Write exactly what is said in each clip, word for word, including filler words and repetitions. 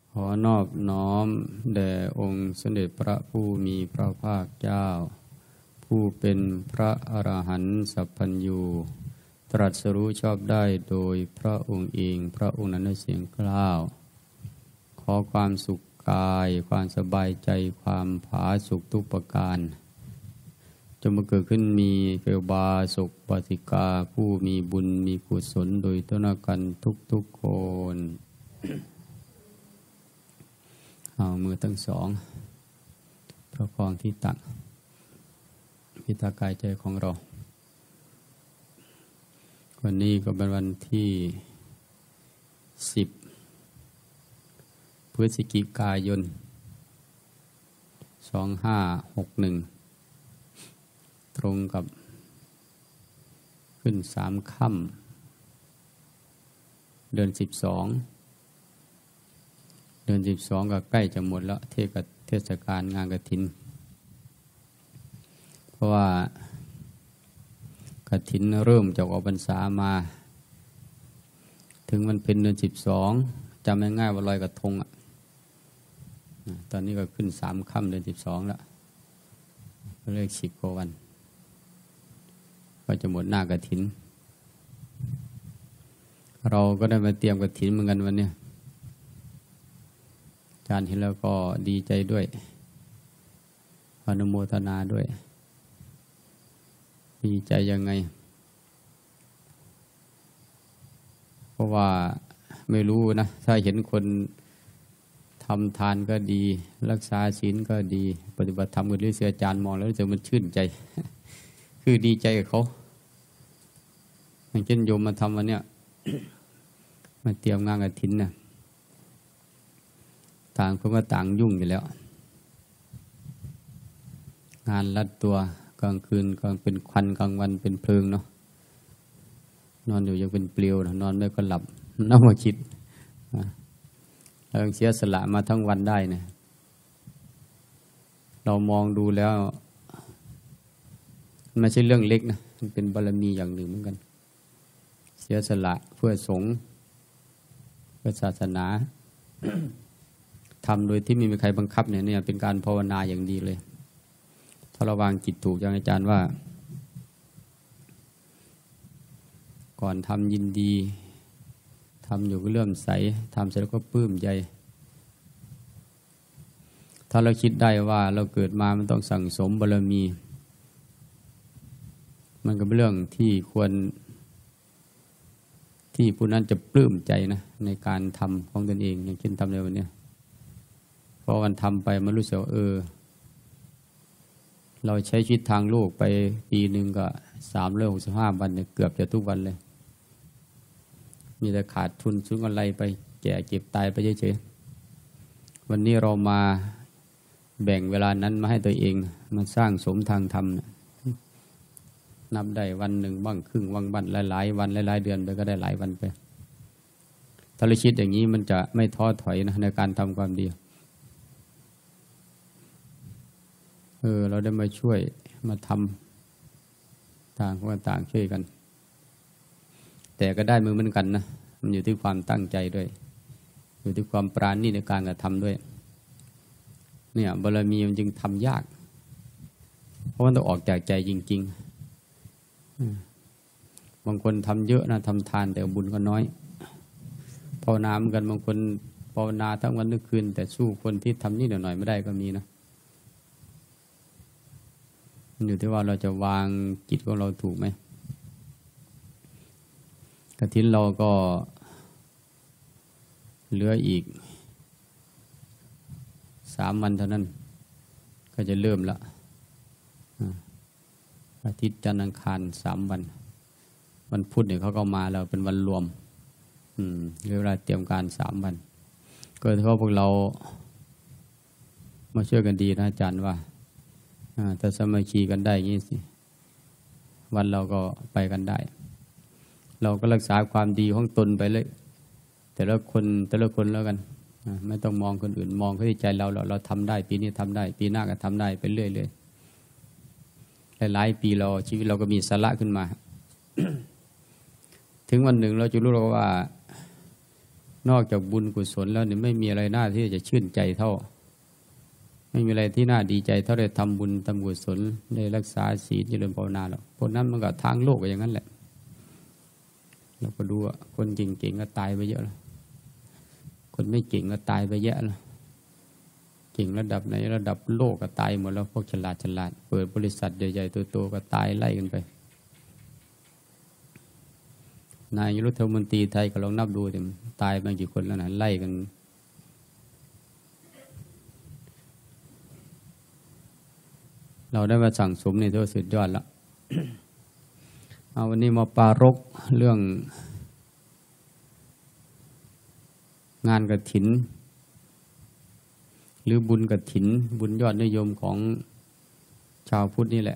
ขอนอบน้อมแด่องค์สมเด็จพระผู้มีพระภาคเจ้าผู้เป็นพระอรหันต์สัพพัญญูตรัสรู้ชอบได้โดยพระองค์เองพระองค์นั้นได้เสียงกล้าวขอความสุขกายความสบายใจความผาสุกทุกประการจงมาเกิดขึ้นมีเกลบาสุขปฏิกาผู้มีบุญมีกุศลโดยต้นกันทุกๆคนเอามือทั้งสองประคองที่ตักพิจารณากายใจของเราวันนี้ก็เป็นวันที่สิบพฤศจิกายนสองห้าหกหนึ่งตรงกับขึ้นสามค่ำเดือนสิบสองเดือนสิบสองก็ใกล้จะหมดแล้วเทศกับเทศกาลงานกฐินเพราะว่ากฐินเริ่มจากออกพรรษามาถึงมันเป็นเดือนสิบสองจำง่ายๆว่าลอยกระทงอ่ะตอนนี้ก็ขึ้นสามค่ำเดือนสิบสองแล้วก็เรียกสิบกว่าวันก็จะหมดหน้ากฐินเราก็ได้มาเตรียมกฐินเหมือนกันวันนี้อาจารย์เห็นแล้วก็ดีใจด้วยอนุโมทนาด้วยดีใจยังไงเพราะว่าไม่รู้นะถ้าเห็นคนทำทานก็ดีรักษาศีลก็ดีปฏิบัติธรรมก็ดีเสียอาจารย์มองแล้วจะมันชื่นใจคือดีใจกับเขาอย่างเช่นโยมมาทำวันเนี้ย มาเตรียมงานกฐินนะต่างคนก็ต่างยุ่งอยู่แล้วงานรัดตัวกลางคืนกลางเป็นควันกลางวันเป็นเพลิงเนาะนอนอยู่ยังเป็นเปลวนะนอนไม่ก็หลับนั่งมาคิดเราเสียสละมาทั้งวันได้เนี่ยเรามองดูแล้วมันไม่ใช่เรื่องเล็กนะมันเป็นบารมีอย่างหนึ่งเหมือนกันเสียสละเพื่อสงฆ์เพื่อศาสนา ทำโดยที่ไม่มีใครบังคับเนี่ยเนี่ยเป็นการภาวนาอย่างดีเลยถ้าเราวางจิตถูกอย่างอาจารย์ว่าก่อนทำยินดีทำอยู่ก็เลื่อมใสทำเสร็จแล้วก็ปลื้มใจถ้าเราคิดได้ว่าเราเกิดมามันต้องสั่งสมบารมีมันก็เป็นเรื่องที่ควรที่ผู้นั้นจะปลื้มใจนะในการทำของตนเองอย่างเช่นทำในวันนี้เพราะวันทำไปมันรู้สึกว่าเออเราใช้ชีวิตทางโลกไปปีหนึ่งก็สามร้อยหกสิบห้าวันเนี่ยเกือบจะทุกวันเลยมีแต่ขาดทุนซื้ออะไรไปแก่เก็บตายไปเฉยๆวันนี้เรามาแบ่งเวลานั้นมาให้ตัวเองมาสร้างสมทางธรรมนับได้วันหนึ่งบ้างครึ่งวันบ้างหลายๆวันหลายๆเดือนไปก็ได้หลายวันไปถ้าเราคิดอย่างนี้มันจะไม่ท้อถอยนะในการทำความดีเออเราได้มาช่วยมาทำต่างคนต่างช่วยกันแต่ก็ได้มือเหมือนกันนะมันอยู่ที่ความตั้งใจด้วยอยู่ที่ความปราณีในการกระทำด้วยเนี่ยบารมีมันจึงทำยากเพราะมันต้องออกจากใจจริงๆบางคนทำเยอะนะทำทานแต่บุญก็น้อยภาวนาเหมือนกันบางคนภาวนาทั้งวันทั้งคืนแต่สู้คนที่ทำนิดหน่อยไม่ได้ก็มีนะมันอยู่ที่ว่าเราจะวางจิตของเราถูกไหมกฐินเราก็เหลืออีกสามวันเท่านั้นก็จะเริ่มละอาทิตย์จันทร์อังคารสามวันวันพุธเนี่ยเขาก็มาแล้วเป็นวันรวมอืมเวลาเตรียมการสามวันก็ถือว่าพวกเรามาช่วยกันดีนะอาจารย์ว่าถ้าสามัคคีกันได้อย่างนี้สิวันเราก็ไปกันได้เราก็รักษาความดีของตนไปเลยแต่ละคนแต่ละคนแล้วกันไม่ต้องมองคนอื่นมองที่ใจเราเราเราทำได้ปีนี้ทำได้ปีหน้าก็ทำได้ไปเรื่อยเลยหลายๆปีเราชีวิตเราก็มีสาระขึ้นมา ถึงวันหนึ่งเราจะรู้ว่านอกจากบุญกุศลแล้วเนี่ยไม่มีอะไรน่าที่จะชื่นใจเท่าไม่มีอะไรที่น่าดีใจเท่าได้ทำบุญทำกุศลได้รักษาศีลเจริญภาวนาหรอกเพราะนั้นมันก็ทางโลกก็อย่างนั้นแหละเราก็ดูว่าคนเก่งๆก็ตายไปเยอะแล้วคนไม่เก่งก็ตายไปเยอะแล้วเก่งระดับไหนระดับโลกก็ตายหมดแล้วพวกฉลาดฉลาดเปิดบริษัทใหญ่ๆโตๆก็ตายไล่กันไปนายรัฐมนตรีไทยก็ลองนับดูสิตายไปกี่คนแล้วนะไล่กันเราได้มาสั่งสมในตัวสุดยอดแล้ว เอาวันนี้มาปารกเรื่องงานกฐินหรือบุญกฐินบุญยอดนิยมของชาวพุทธนี่แหละ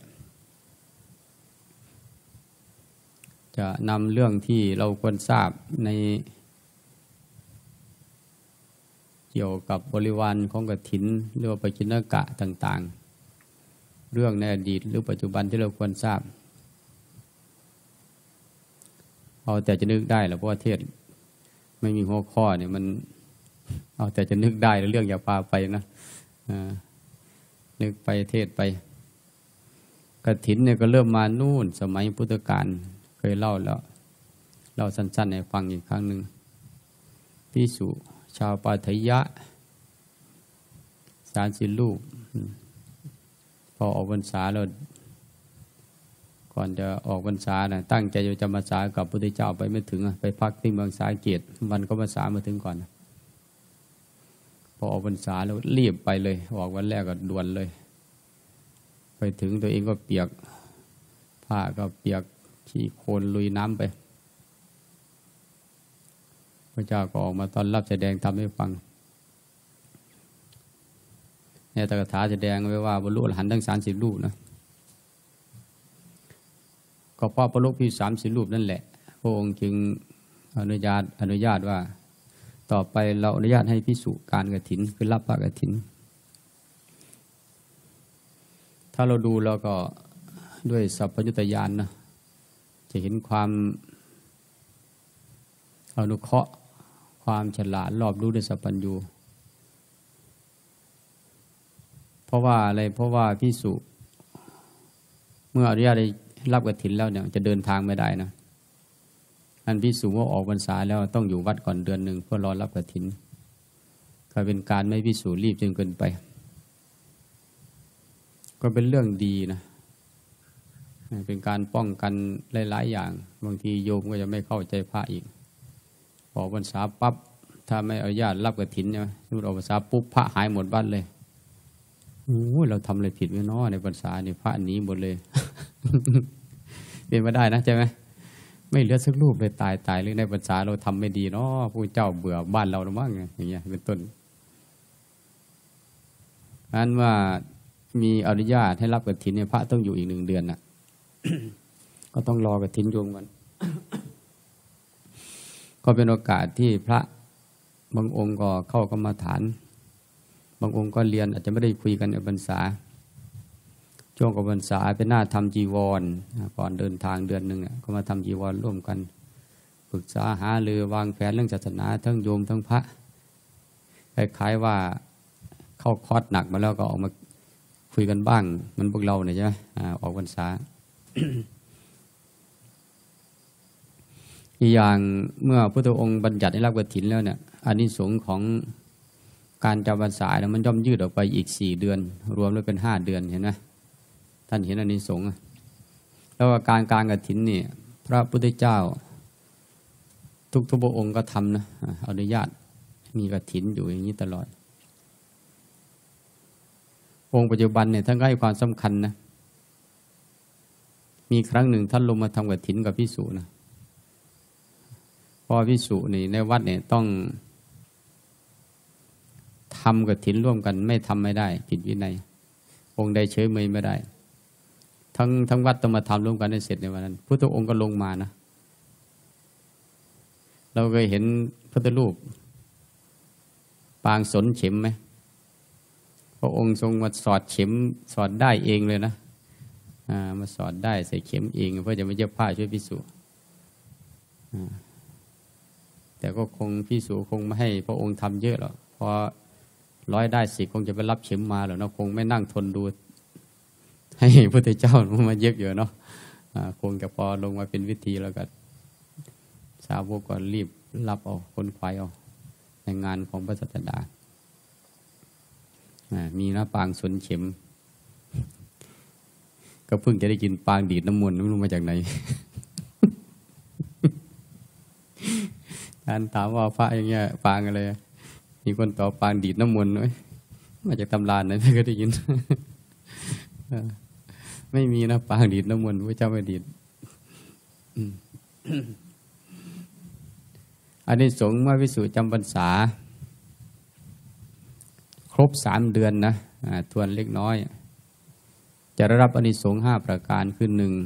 จะนำเรื่องที่เราควรทราบในเกี่ยวกับบริวารของกฐินหรือว่าปกิณกะต่างๆเรื่องในอดีตหรือปัจจุบันที่เราควรทราบเอาแต่จะนึกได้แหละเพราะว่าเทศไม่มีหัวข้อเนี่ยมันเอาแต่จะนึกได้แล้วเรื่องอย่าพาไปนะนึกไปเทศไปกฐินเนี่ยก็เริ่มมานู่นสมัยพุทธกาลเคยเล่าแล้วเล่าสั้นๆให้ฟังอีกครั้งหนึ่งภิกษุชาวปาฐยะสามสิบรูปพอออกพรรษาแล้วก่อนจะออกพรรษานะตั้งใจจะจำพรรษากับพระพุทธเจ้าไปไม่ถึงไปพักที่เมืองสาเกตวันก็พรรษามาถึงก่อนพอออกพรรษาแล้วรีบไปเลยออกวันแรกก็ด่วนเลยไปถึงตัวเองก็เปียกผ้าก็เปียกขี้โคลนลุยน้ำไปพระเจ้าก็ออกมาต้อนรับแสดงธรรมให้ฟังในตถาแสดงไว้ว่าบรรลุอรหันต์ทั้งสามสิบรูปนะก็เพราะพระโลกพิสามสิบรูปนั่นแหละพระองค์จึงอนุญาตอนุญาตว่าต่อไปเราอนุญาตให้ภิกษุการกฐินคือรับพระกฐินถ้าเราดูเราก็ด้วยสัพพยุตญาณนะจะเห็นความอนุเคราะห์ความฉลาดรอบรู้ด้วยสัพพัญญูเพราะว่าอะไรเพราะว่าภิกษุเมื่ออนุญาตได้รับกฐินแล้วเนี่ยจะเดินทางไม่ได้นะอันภิกษุว่าออกพรรษาแล้วต้องอยู่วัดก่อนเดือนหนึ่งเพื่อรอรับกฐินก็เป็นการไม่ภิกษุรีบจนเกินไปก็เป็นเรื่องดีนะเป็นการป้องกันหลายๆอย่างบางทีโยมก็จะไม่เข้าใจพระอีกออกพรรษาปั๊บถ้าไม่อนุญาตรับกฐินใช่ไหมสมมติออกพรรษาปุ๊บพระหายหมดวัดเลยโอ้ยเราทำอะไรผิดไว้น้อในพรรษาเนี่ยพระหนีหมดเลย เป็นไม่ได้นะใช่ไหมไม่เหลือสักรูปเลยตายตายหรือในพรรษาเราทำไม่ดีเนาะผู้เจ้าเบื่อบ้านเราหรือมั้งอย่างเงี้ยเป็นต้นนั้นว่ามีอนุญาตให้รับกฐินเนี่ยพระต้องอยู่อีกหนึ่งเดือนน่ะ ก็ต้องรอกฐินโยมกัน ก็เป็นโอกาสที่พระบางองค์ก็เข้ากรรมฐานบางองค์ก็เรียนอาจจะไม่ได้คุยกันในพรรษาช่วงกับพรรษาเป็นหน้าทำจีวรก่อนเดินทางเดือนหนึ่งก็มาทำจีวรร่วมกันปรึกษาหารือวางแผนเรื่องศาสนาทั้งโยมทั้งพระคล้ายๆว่าเข้าคอร์สหนักมาแล้วก็ออกมาคุยกันบ้างมันพวกเราเนี่ยใช่ไหมออกพรรษา อีกอย่างเมื่อพระพุทธองค์บัญญัติให้รับกฐินแล้วเนี่ยอานิสงส์ของการจำพรรษาเนี่ยมันย่อมยืดออกไปอีกสี่เดือนรวมแล้วเป็นห้าเดือนเห็นไหมท่านเห็นอานิสงส์แล้วก็การการกฐินนี่พระพุทธเจ้าทุกทุกพระองค์ก็ทำนะอนุญาตมีกฐินอยู่อย่างนี้ตลอดองค์ปัจจุบันเนี่ยท่านก็ให้ความสำคัญนะมีครั้งหนึ่งท่านลงมาทำกฐินกับภิกษุนะเพราะภิกษุนี่ในวัดเนี่ยต้องทำกฐินร่วมกันไม่ทำไม่ได้ผิดวินัยองค์ใดเฉยเมยไม่ได้ทั้งทั้งวัดต้องมาทำร่วมกันให้เสร็จในวันนั้นพุทธองค์ก็ลงมานะเราเคยเห็นพุทธรูปปางสนเข็มไหมพระองค์ทรงมาสอดเข็มสอดได้เองเลยนะมาสอดได้ใส่เข็มเองเพื่อจะไม่เย็บผ้าช่วยภิกษุแต่ก็คงพิสูจคงไม่ให้พระองค์ทำเยอะหรอกพอร้อยได้สิคงจะไปรับเข็มมาหรอกเนาะคงไม่นั่งทนดูให้พระพุทธเจ้ามาเย็บอยู่เนาะคงจะพอลงมาเป็นวิธีแล้วก็สาวกก็รีบรับเอาคนควายเอาในงานของพระสัตดามีหน้าปางสนเข็มก็เพิ่งจะได้กินปางดีดน้ำมนต์ไม่รู้มาจากไหนการถามว่าพระอย่างเงี้ยปางอะไรมีคนตอบปางดีดน้ำมนต์ไหมมาจากตำราไหนไม่เคยได้ยินไม่มีนะปางดีดน้ำมนต์พระเจ้าไม่ดีดอานิสงส์เมื่อภิกษุจำพรรษาครบสามเดือนนะทวนเล็กน้อยจะได้รับอานิสงส์ห้าประการคือหนึ่ง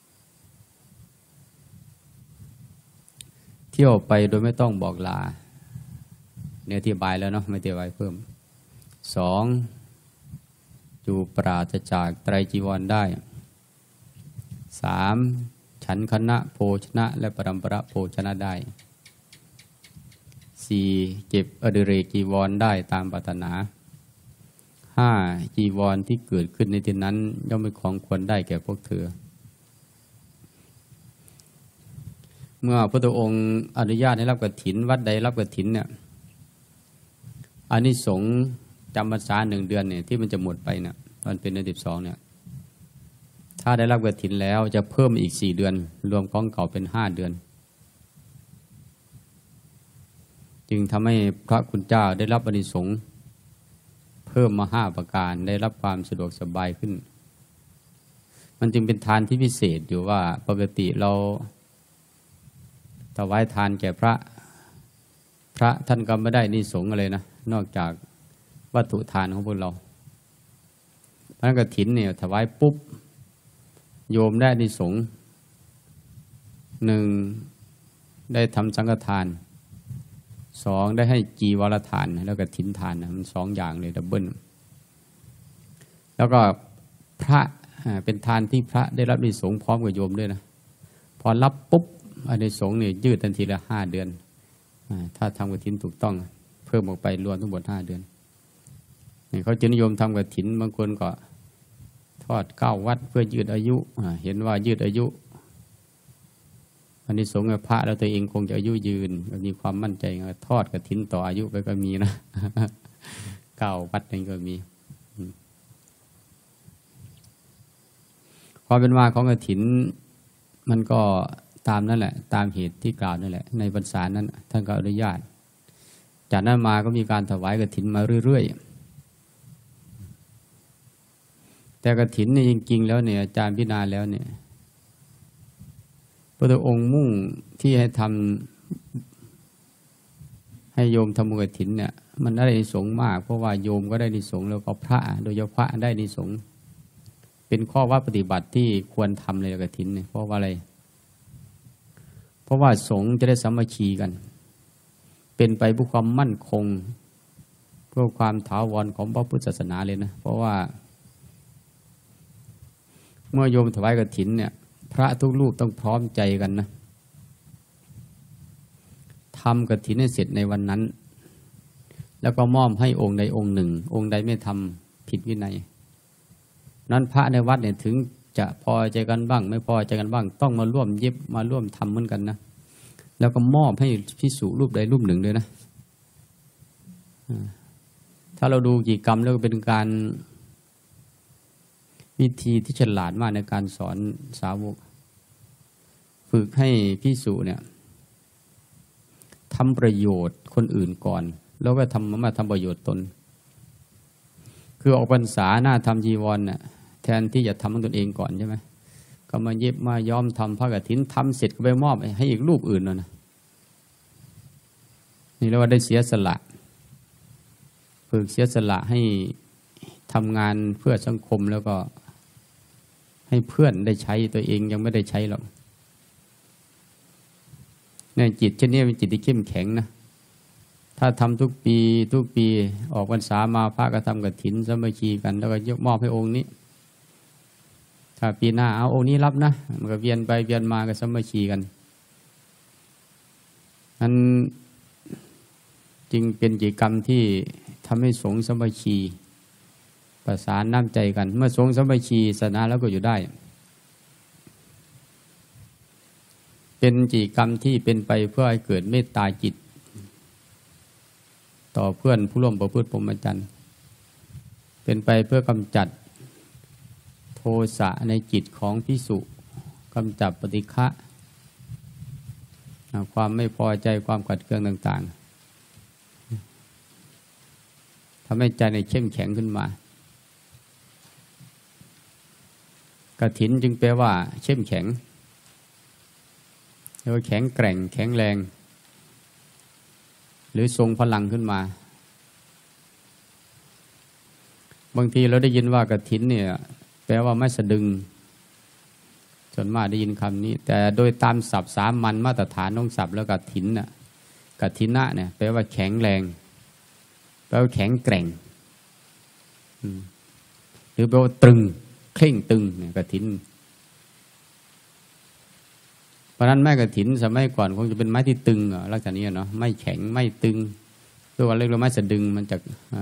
เที่ยวไปโดยไม่ต้องบอกลาเนี่ยอธิบายแล้วเนาะไม่อธิบายเพิ่มสองอยู่ปราศจากไตรจีวรได้สามฉันคณะโภชนะและปรัมปราโภชนะได้สี่เก็บอดิเรกจีวรได้ตามปรารถนาห้าจีวรที่เกิดขึ้นในที่นั้นย่อมเป็นของควรได้แก่พวกเธอเมื่อพระพุทธองค์อนุญาตให้รับกฐินวัดใดรับกฐินเนี่ยอานิสงส์จำพรรษาหนึ่งเดือนเนี่ยที่มันจะหมดไปเนี่ยตอนเป็นเดือนสิบสองเนี่ยถ้าได้รับกฐินแล้วจะเพิ่มอีกสี่เดือนรวมของเก่าเป็นห้าเดือนจึงทำให้พระคุณเจ้าได้รับอานิสงส์เพิ่มมาห้าประการได้รับความสะดวกสบายขึ้นมันจึงเป็นทานที่พิเศษอยู่ว่าปกติเราถวายทานแก่พระพระท่านก็ไม่ได้อานิสงส์อะไรนะนอกจากวัตถุทานของพวกเราพระกฐินเนี่ยถวายปุ๊บโยมได้อานิสงส์หนึ่งได้ทำสังฆทานสองได้ให้จีวรทานแล้วก็ถินทานนะมันสองอย่างเลยดับเบิลแล้วก็พระเป็นทานที่พระได้รับอานิสงส์พร้อมกับโยมด้วยนะพอรับปุ๊บอานิสงส์เนี่ยยืดทันทีละห้าเดือนถ้าทำกฐินถูกต้องเพิ่มออกไปรวมทั้งหมดห้าเดือนนี่เขาจะนิยมทำกฐินบางคนก็ทอดเก้าวัดเพื่อยืดอายุเห็นว่ายืดอายุอานิสงส์พระแล้วตัวเองคงจะอายุยืนมีความมั่นใจทอดกฐินต่ออายุไปก็มีนะเก้าวัดนี่ก็มีความเป็นมาของกฐินมันก็ตามนั่นแหละตามเหตุที่กล่าวนั่นแหละในพรรษานั้นท่านก็อนุญาตจากนั้นมาก็มีการถวายกฐินมาเรื่อยๆแต่กฐินเนี่ยจริงๆแล้วเนี่ยอาจารย์พิจารณาแล้วเนี่ยพระองค์มุ่งที่ให้ทำให้โยมทำบุญกฐินเนี่ยมันได้อานิสงส์มากเพราะว่าโยมก็ได้อานิสงส์แล้วก็พระโดยเฉพาะพระได้อานิสงส์เป็นข้อว่าปฏิบัติที่ควรทำเลยกฐินเนี่ยเพราะว่าอะไรเพราะว่าสงฆ์จะได้สามัคคีกันเป็นไปเพื่อความมั่นคงเพื่อความถาวรของพระพุทธศาสนาเลยนะเพราะว่าเมื่อโยมถวายกฐินเนี่ยพระทุกรูปต้องพร้อมใจกันนะทำกฐินให้เสร็จในวันนั้นแล้วก็มอบให้องค์ใดองค์หนึ่งองค์ใดไม่ทำผิดวินัยนั้นพระในวัดเนี่ยถึงจะพอใจกันบ้างไม่พอใจกันบ้างต้องมาร่วมเย็บมาร่วมทำเหมือนกันนะแล้วก็มอบให้ภิกษุรูปใดรูปหนึ่งเลยนะถ้าเราดูกี่กรรมแล้วก็เป็นการวิธีที่ฉลาดมากในการสอนสาวกฝึกให้ภิกษุเนี่ยทำประโยชน์คนอื่นก่อนแล้วก็ทำมาทำประโยชน์ตนคือออกพรรษาหน้าทำจีวรเนี่ยแทนที่จะทำของตนเองก่อนใช่ไหมก็มาเย็บมาย้อมทำผ้ากฐินทำเสร็จก็ไปมอบให้อีกรูปอื่นนะนะนี่เรียกว่าได้เสียสละฝึกเสียสละให้ทำงานเพื่อสังคมแล้วก็ให้เพื่อนได้ใช้ตัวเองยังไม่ได้ใช้หรอกเนี่ยจิตเช่นนี้เป็นจิตที่เข้มแข็งนะถ้าทำทุกปีทุกปีออกพรรษามาพระก็ทำกฐินสามัคคีกันแล้วก็ยกมอบให้องค์นี้ถ้าปีหน้าเอาองค์นี้รับนะมันก็เวียนไปเวียนมาก็สามัคคีกันนั้นจึงเป็นกิจกรรมที่ทำให้สงฆ์สามัคคีประสานน้ำใจกันเมื่อสงฆ์สามัคคีศาสนาแล้วก็อยู่ได้เป็นกิจกรรมที่เป็นไปเพื่อให้เกิดเมตตาจิตต่อเพื่อนผู้ร่วมประพฤติพรหมจรรย์เป็นไปเพื่อกำจัดโทสะในจิตของภิกษุกำจัดปฏิฆะความไม่พอใจความขัดเคืองต่างๆทำให้ใจในเข้มแข็งขึ้นมากฐินจึงแปลว่าเข้มแข็งหรือว่าแข็งแกร่งแข็งแรงหรือทรงพลังขึ้นมาบางทีเราได้ยินว่ากฐินเนี่ยแปลว่าไม่สะดึงส่วนมากได้ยินคำนี้แต่โดยตามศัพท์สามัญมาตรฐานของศัพท์แล้วกฐินน่ะกฐินะเนี่ยแปลว่าแข็งแรงแปลว่าแข็งแกร่งหรือแปลว่าตรึงเคร่งตึงเนี่ยกฐินเพราะนั้นไม้กฐินสมัยก่อนคงจะเป็นไม้ที่ตึงลักษณะนี้เนาะไม่แข็งไม่ตึงตัวว่าเรียกว่าไม้สะดึงมันจะ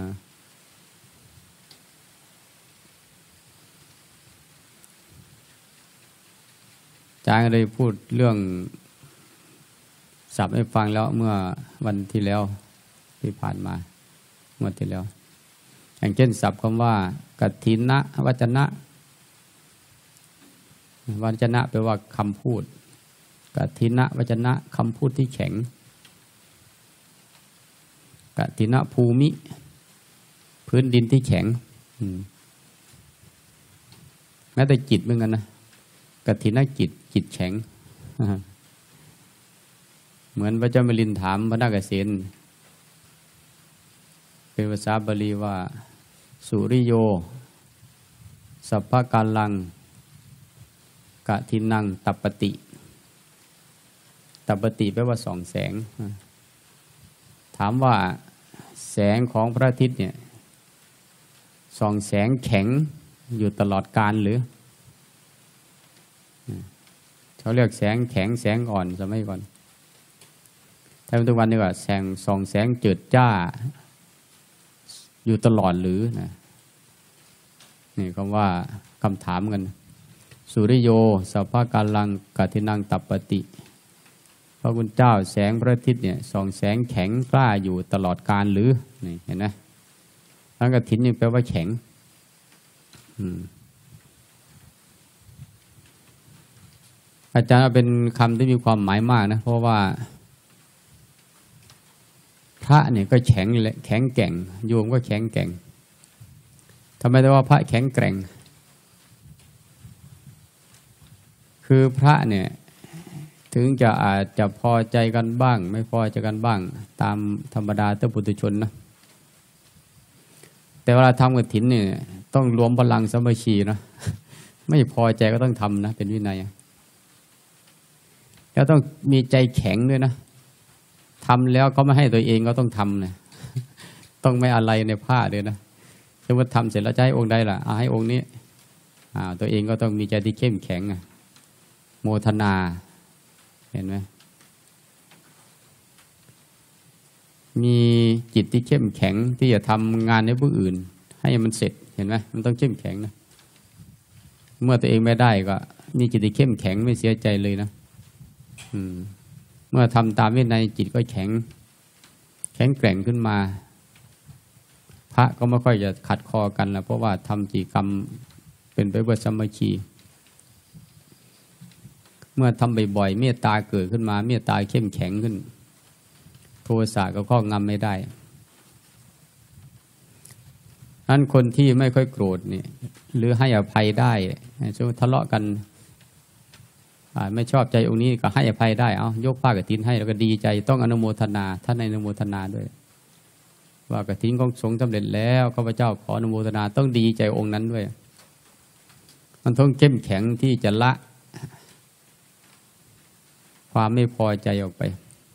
อาจารย์ก็ได้พูดเรื่องศัพท์ให้ฟังแล้วเมื่อวันที่แล้วที่ผ่านมาเมื่อที่แล้วอย่างเช่นศัพท์คำว่ากฐินะวจนะวจนะแปลว่าคำพูดกฐินะวจนะคำพูดที่แข็งกฐินะภูมิพื้นดินที่แข็งแม้แต่จิตเหมือนกันนะกฐินะจิตจิตแข็งเหมือนพระเจ้ามิลินถามพระนาคเษนเป็นภาษาบาลีว่าสุริโยสัพพกาลังกฐินังตัปปติตัปปติแปลว่าส่องแสงถามว่าแสงของพระอาทิตย์เนี่ยส่องแสงแข็งอยู่ตลอดกาลหรือเขาเรียกแสงแข็งแสงอ่อนสมัยก่อนถ้าเป็นทุกวันนี้ว่าแสงส่องแสงเจิดจ้าอยู่ตลอดหรือนะนี่คำว่าคำถามกันสุริโยสัพพกาลังกฐินังตัปปติพระคุณเจ้าแสงพระอาทิตย์เนี่ยส่องแสงแข็งกล้าอยู่ตลอดกาลหรือนี่เห็นไหมพระกฐินนี่แปลว่าแข็งอาจารย์เป็นคำที่มีความหมายมากนะเพราะว่าพระเนี่ยก็แข็งแข็งแกร่งโยมก็แข็งแกร่งทำไมแต่ว่าพระแข็งแกร่งคือพระเนี่ยถึงจะอาจจะพอใจกันบ้างไม่พอใจกันบ้างตามธรรมดาแต่ปุถุชนนะแต่เวลาทำกฐินเนี่ยต้องรวมพลังสามัคคีนะไม่พอใจก็ต้องทำนะเป็นวินัยแล้วต้องมีใจแข็งด้วยนะทำแล้วก็ไม่ให้ตัวเองก็ต้องทำนะต้องไม่อะไรในผ้าเลยนะสมมติทำเสร็จแล้วจะให้องค์ใดล่ะให้องค์นี้ตัวเองก็ต้องมีใจที่เข้มแข็งโมทนาเห็นไหมมีจิตที่เข้มแข็งที่จะทำงานในผู้อื่นให้มันเสร็จเห็นไหมมันต้องเข้มแข็งนะเมื่อตัวเองไม่ได้ก็มีจิตที่เข้มแข็งไม่เสียใจเลยนะเมื่อทำตามวินัยจิตก็แข็งแข็งแกร่งขึ้นมาพระก็ไม่ค่อยจะขัดคอกันแล้วเพราะว่าทำกิจกรรมเป็นไปเพื่อสามัคคีเมื่อทำบ่อยๆเมตตาเกิดขึ้นมาเมตตาเข้มแข็งขึ้นโทสะก็ครอบงำไม่ได้นั้นคนที่ไม่ค่อยโกรธนี่หรือให้อภัยได้ช่วงทะเลาะกันไม่ชอบใจองค์นี้ก็ให้อภัยได้เอายกผ้ากฐินให้แล้วก็ดีใจต้องอนุโมทนาท่านอนุโมทนาด้วยว่ากฐินของสงฆ์สำเร็จแล้วข้าพเจ้าขออนุโมทนาต้องดีใจองค์นั้นด้วยมันต้องเข้มแข็งที่จะละความไม่พอใจออกไป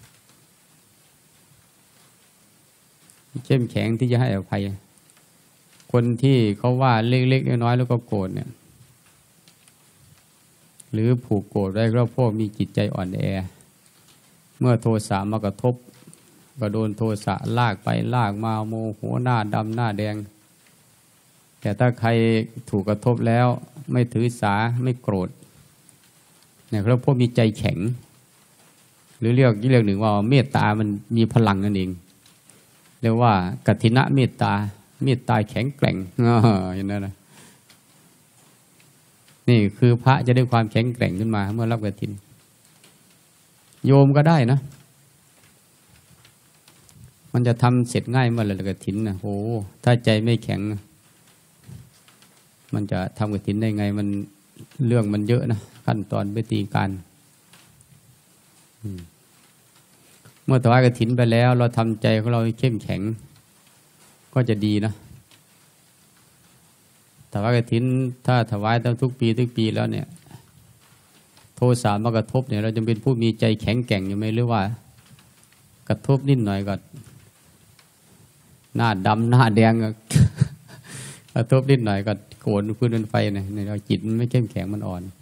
เข้มแข็งที่จะให้อภัยคนที่เขาว่าเล็กๆน้อยๆแล้วก็โกรธเนี่ยหรือผูกโกรธได้ก็เพราะมีจิตใจอ่อนแอเมื่อโทสะมากระทบก็โดนโทสะลากไปลากมาโมโหหน้าดำหน้าแดงแต่ถ้าใครถูกกระทบแล้วไม่ถือสาไม่โกรธเนี่ยเราพวกมีใจแข็งหรือเรียกอีกเรื่องหนึ่งว่าเมตตามันมีพลังนั่นเองเรียกว่ากัทินะเมตตาเมตตาแข็งแกร่งอย่างนั้นนะนี่คือพระจะได้ความแข็งแกร่งขึ้นมาเมื่อรับกฐินโยมก็ได้นะมันจะทำเสร็จง่ายเมื่อไรกฐินนะโอ้ถ้าใจไม่แข็งมันจะทำกฐินได้ไงมันเรื่องมันเยอะนะขั้นตอนวิธีการเมื่อถวายกฐินไปแล้วเราทำใจของเราเข้มแข็งก็จะดีนะถวายกฐินถ้าถวายตั้งทุกปีทุกปีแล้วเนี่ยโทสะมากระทบเนี่ยเราจะเป็นผู้มีใจแข็งแกร่งอยู่ไหมหรือว่ากระทบนิดหน่อยก็หน้าดำหน้าแดงกระทบนิดหน่อยก็โกรธพื้นเป็นไฟเนี่ยเราจิตมันไม่เข้มแข็งมันอ่อน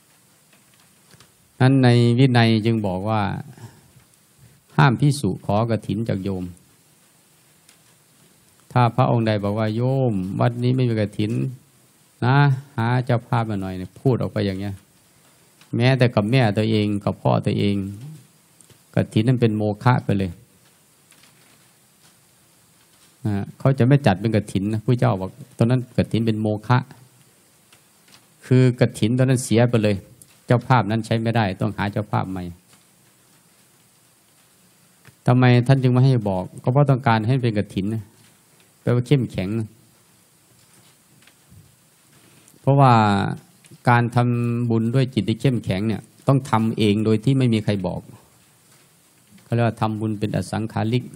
นั้นในวินัยจึงบอกว่าห้ามภิกษุขอกฐินจากโยมถ้าพระองค์ใดบอกว่าโยมวัดนี้ไม่มีกฐินนะหาเจ้าภาพมาหน่อยเนี่ยพูดออกไปอย่างเงี้ยแม้แต่กับแม่ตัวเองกับพ่อตัวเองกฐินนั้นเป็นโมฆะไปเลยเขาจะไม่จัดเป็นกฐินนะผู้เจ้าบอกตอนนั้นกฐินเป็นโมฆะคือกฐินตอนนั้นเสียไปเลยเจ้าภาพนั้นใช้ไม่ได้ต้องหาเจ้าภาพใหม่ทำไมท่านจึงไม่ให้บอกก็เพราะต้องการให้เป็นกฐินแปลว่าเข้มแข็งเพราะว่าการทำบุญด้วยจิตที่เข้มแข็งเนี่ยต้องทำเองโดยที่ไม่มีใครบอกเขาเรียกว่าทำบุญเป็นอสังขาริก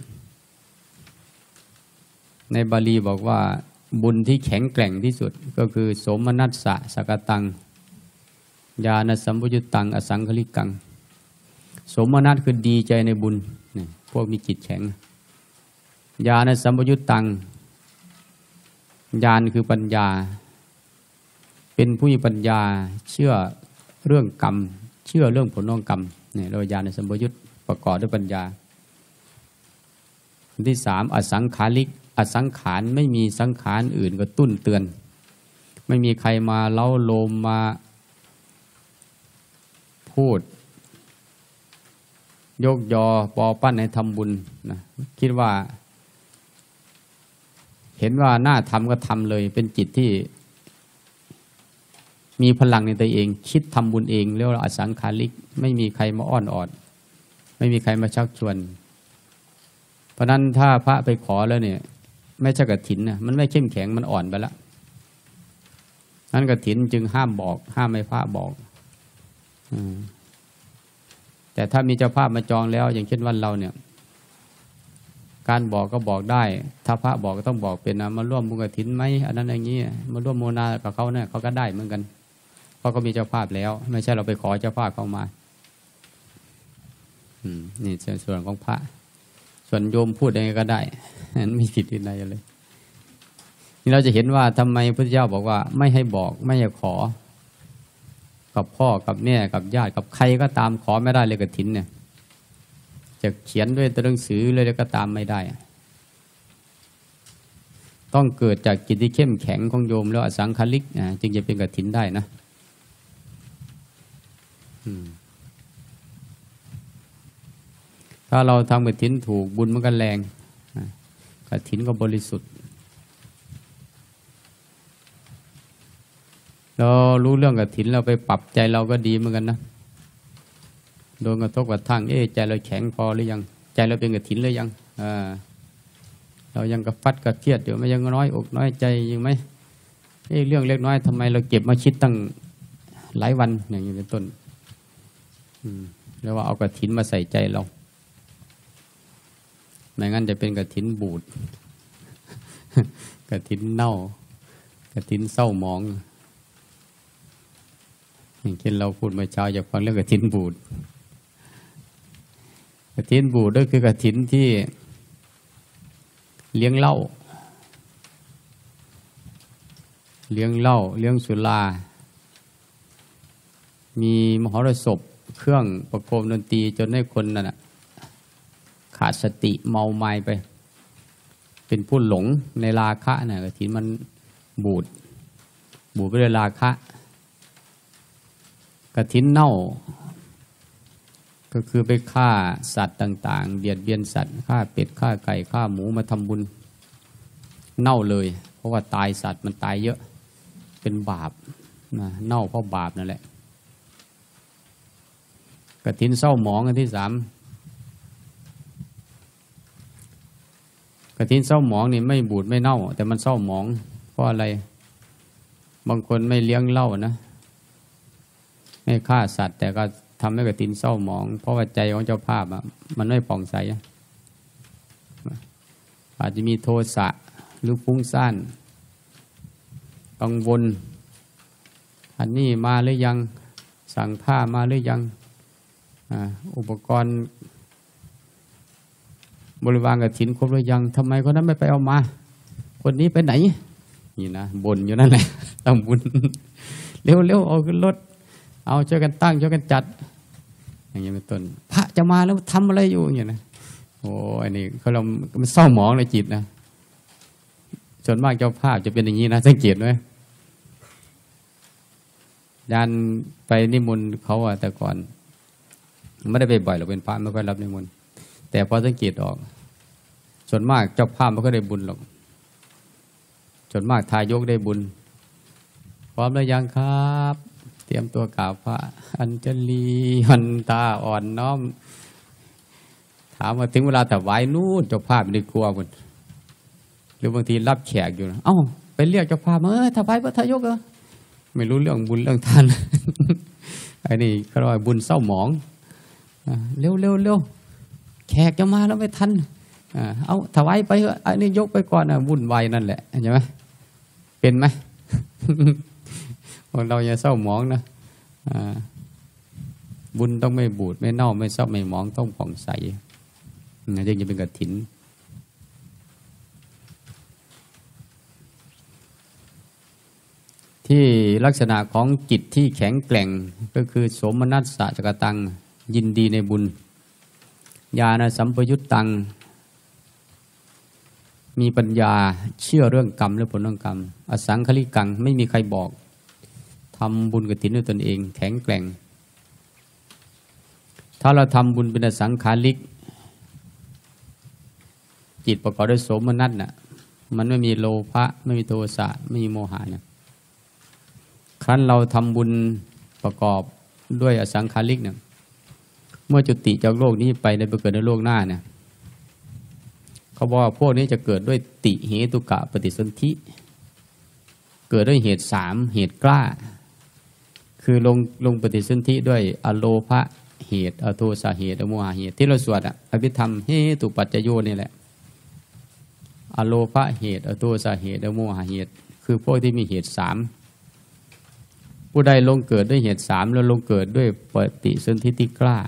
ในบาลีบอกว่าบุญที่แข็งแกร่งที่สุดก็คือโสมนัสสะสกตังญาณสัมปยุตตังอสังขลิกังโสมนัสคือดีใจในบุญนี่พวกมีจิตแข็งญาณสัมปยุตตังญาณคือปัญญาเป็นผู้มีปัญญาเชื่อเรื่องกรรมเชื่อเรื่องผลของกรรมนี่เราญาณสัมปยุตประกอบด้วยปัญญาที่สามอสังขาริกอสังขารไม่มีสังขารอื่นก็ตุ้นเตือนไม่มีใครมาเล้าโลมมาพูดยกยอปอปั้นให้ทำบุญนะคิดว่าเห็นว่าน่าทำก็ทำเลยเป็นจิตที่มีพลังในตัวเองคิดทำบุญเองเรียกว่าอสังขาริกไม่มีใครมาอ้อนออดไม่มีใครมาชักชวนเพราะนั้นถ้าพระไปขอแล้วเนี่ยไม่ใช่กฐินนะมันไม่เข้มแข็งมันอ่อนไปแล้วนั้นกฐินจึงห้ามบอกห้ามไม่พระบอกแต่ถ้ามีเจ้าภาพมาจองแล้วอย่างเช่นวันเราเนี่ยการบอกก็บอกได้ถ้าพระบอกก็ต้องบอกเป็นนะมาร่วมบุญกฐินไหมอันนั้นอย่างนี้มาร่วมโมนากับเขาเนี่ยเขาก็ได้เหมือนกันเพราะเขามีเจ้าภาพแล้วไม่ใช่เราไปขอเจ้าภาพเข้ามาอืมนี่ส่วนของพระส่วนโยมพูดยังไงก็ได้นั้นไม่ผิดที่ไหนเลยนี่เราจะเห็นว่าทำไมพระพุทธเจ้าบอกว่าไม่ให้บอกไม่ให้ขอกับพ่อกับแม่กับญาติกับใครก็ตามขอไม่ได้เลยกฐินเนี่ยจะเขียนด้วยตัวหนังสือเลยก็ตามไม่ได้ต้องเกิดจากจิตที่เข้มแข็งของโยมแล้วอสังขาริกนะจึงจะเป็นกฐินได้นะถ้าเราทำกฐินถูกบุญมันก็แรงกฐินก็บริสุทธิ์เรารู้เรื่องกฐินเราไปปรับใจเราก็ดีเหมือนกันนะโดนกระทบกระทั่งเอ๊ะใจเราแข็งพอหรือยังใจเราเป็นกฐินหรือยังอ่าเรายังกระฟัดกระเครียดอยู่ไม่ยังน้อยอกน้อยใจยังไหมเอ๊ะเรื่องเล็กน้อยทำไมเราเก็บมาคิดตั้งหลายวันอย่างนี้เป็นต้นอืมแล้วว่าเอากฐินมาใส่ใจเราไม่งั้นจะเป็นกฐินบูดกฐินเน่ากฐินเศร้าหมองอย่างเช่นเราพูดเมื่อเช้าอยากฟังเรื่องกฐินบูดกฐินบูดก็คือกฐินที่เลี้ยงเหล้าเลี้ยงเหล้าเลี้ยงสุรามีมหรสพเครื่องประโคมดนตรีจนให้คนนั่นน่ะขาดสติเมาไม้ไปเป็นผู้หลงในราคะน่ะกฐินมันบูดบูดไปด้วยราคะกฐินเน่าก็คือไปฆ่าสัตว์ต่างๆเบียดเบียนสัตว์ฆ่าเป็ดฆ่าไก่ฆ่าหมูมาทำบุญเน่าเลยเพราะว่าตายสัตว์มันตายเยอะเป็นบาปนะเน่าเพราะบาปนั่นแหละกฐินเศร้าหมองอันที่สามกฐินเศร้าหมองนี่ไม่บูดไม่เน่าแต่มันเศร้าหมองเพราะอะไรบางคนไม่เลี้ยงเหล้านะไม่ฆ่าสัตว์แต่ก็ทำให้กฐินเศร้าหมองเพราะว่าใจของเจ้าภาพอ่ะมันไม่ผ่องใสอาจจะมีโทสะหรือฟุ้งซ่านกังวลอันนี้มาหรือยังสั่งผ้ามาหรือยังอุปกรณ์บริวารกฐินครบหรือยังทำไมคนนั้นไม่ไปเอามาคนนี้ไปไหนนี่นะบ่นอยู่นั่นแหละต้องบุญเร็วๆเอาขึ้นรถเอาช่วยกันตั้งช่วยกันจัดอย่างนี้เป็นต้นพระจะมาแล้วทำอะไรอยู่อย่างนี้นะโอ้อันนี้เขาเรามันเศร้าหมองในจิตนะส่วนมากเจ้าภาพจะเป็นอย่างนี้นะสังเกตไหมยานไปนิมนต์เขาอะแต่ก่อนไม่ได้ไปบ่อยหรอกเป็นพระไม่ค่อยรับนิมนต์แต่พอสังเกตออกส่วนมากเจ้าภาพไม่ค่อยได้บุญหรอกส่วนมากทายกได้บุญพร้อมแล้วยังครับเตรียมตัวกราบพระอัญชลีวันตาอ่อนน้อมถามว่าถึงเวลาถวายนู่นเจ้าภาพไม่ได้กลัวหมดหรือบางทีรับแขกอยู่นะเอ้าไปเรียกเจ้าภาพมาเออถวายพระทายกเหรอไม่รู้เรื่องบุญเรื่องทานไอ้นี่เขาเรียกว่าบุญเศร้าหมองเร็วเร็วเร็วแขกจะมาแล้วไม่ทันเอาถวายไปเถอะอันนี้ยกไปก่อนนะวุ่นวายนั่นแหละใช่ไหมเป็นไหมเราอย่าเศร้าหมองนะบุญต้องไม่บูดไม่เน่าไม่เศร้าไม่หมองต้องผ่องใสนะจึงจะเป็นกฐินที่ลักษณะของจิตที่แข็งแกร่งก็คือโสมนัสสะจกตังยินดีในบุญญาณสัมปยุตตังมีปัญญาเชื่อเรื่องกรรมและผลของกรรมอสังคลิกังไม่มีใครบอกทำบุญกฐินด้วยตนเองแข็งแกร่งถ้าเราทำบุญเป็นอสังขาริกจิตประกอบด้วยโสมนัสน่ะมันไม่มีโลภะไม่มีโทสะไม่มีโมหะนะครั้นเราทำบุญประกอบด้วยอสังขาริกเนี่ยเมื่อจุติจากโลกนี้ไปในไปเกิดในโลกหน้าเนี่ยเขาบอกว่าพวกนี้จะเกิดด้วยติเหตุกะปฏิสนธิเกิดด้วยเหตุสามเหตุกล้าคือลงลงปฏิสนธิด้วยอโลภะเหตุอโทสะเหตุอโมหะเหตุที่เราสวดอะอภิธรรมเหตุปัจจโยนี่แหละอโลภะเหตุอโทสะเหตุอโมหะเหตุคือพวกที่มีเหตุสามผู้ใดลงเกิดด้วยเหตุสามแล้วลงเกิดด้วยปฏิสนธิที่กล้า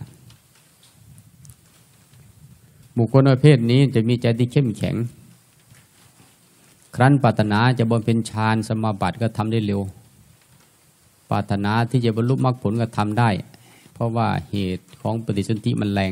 บุคคลประเภทนี้จะมีใจที่เข้มแข็งครั้นปรารถนาจะบำเพ็ญฌานสมาบัติก็ทำได้เร็วปรารถนาที่จะบรรลุมรรคผลก็ทำได้เพราะว่าเหตุของปฏิสนธิมันแรง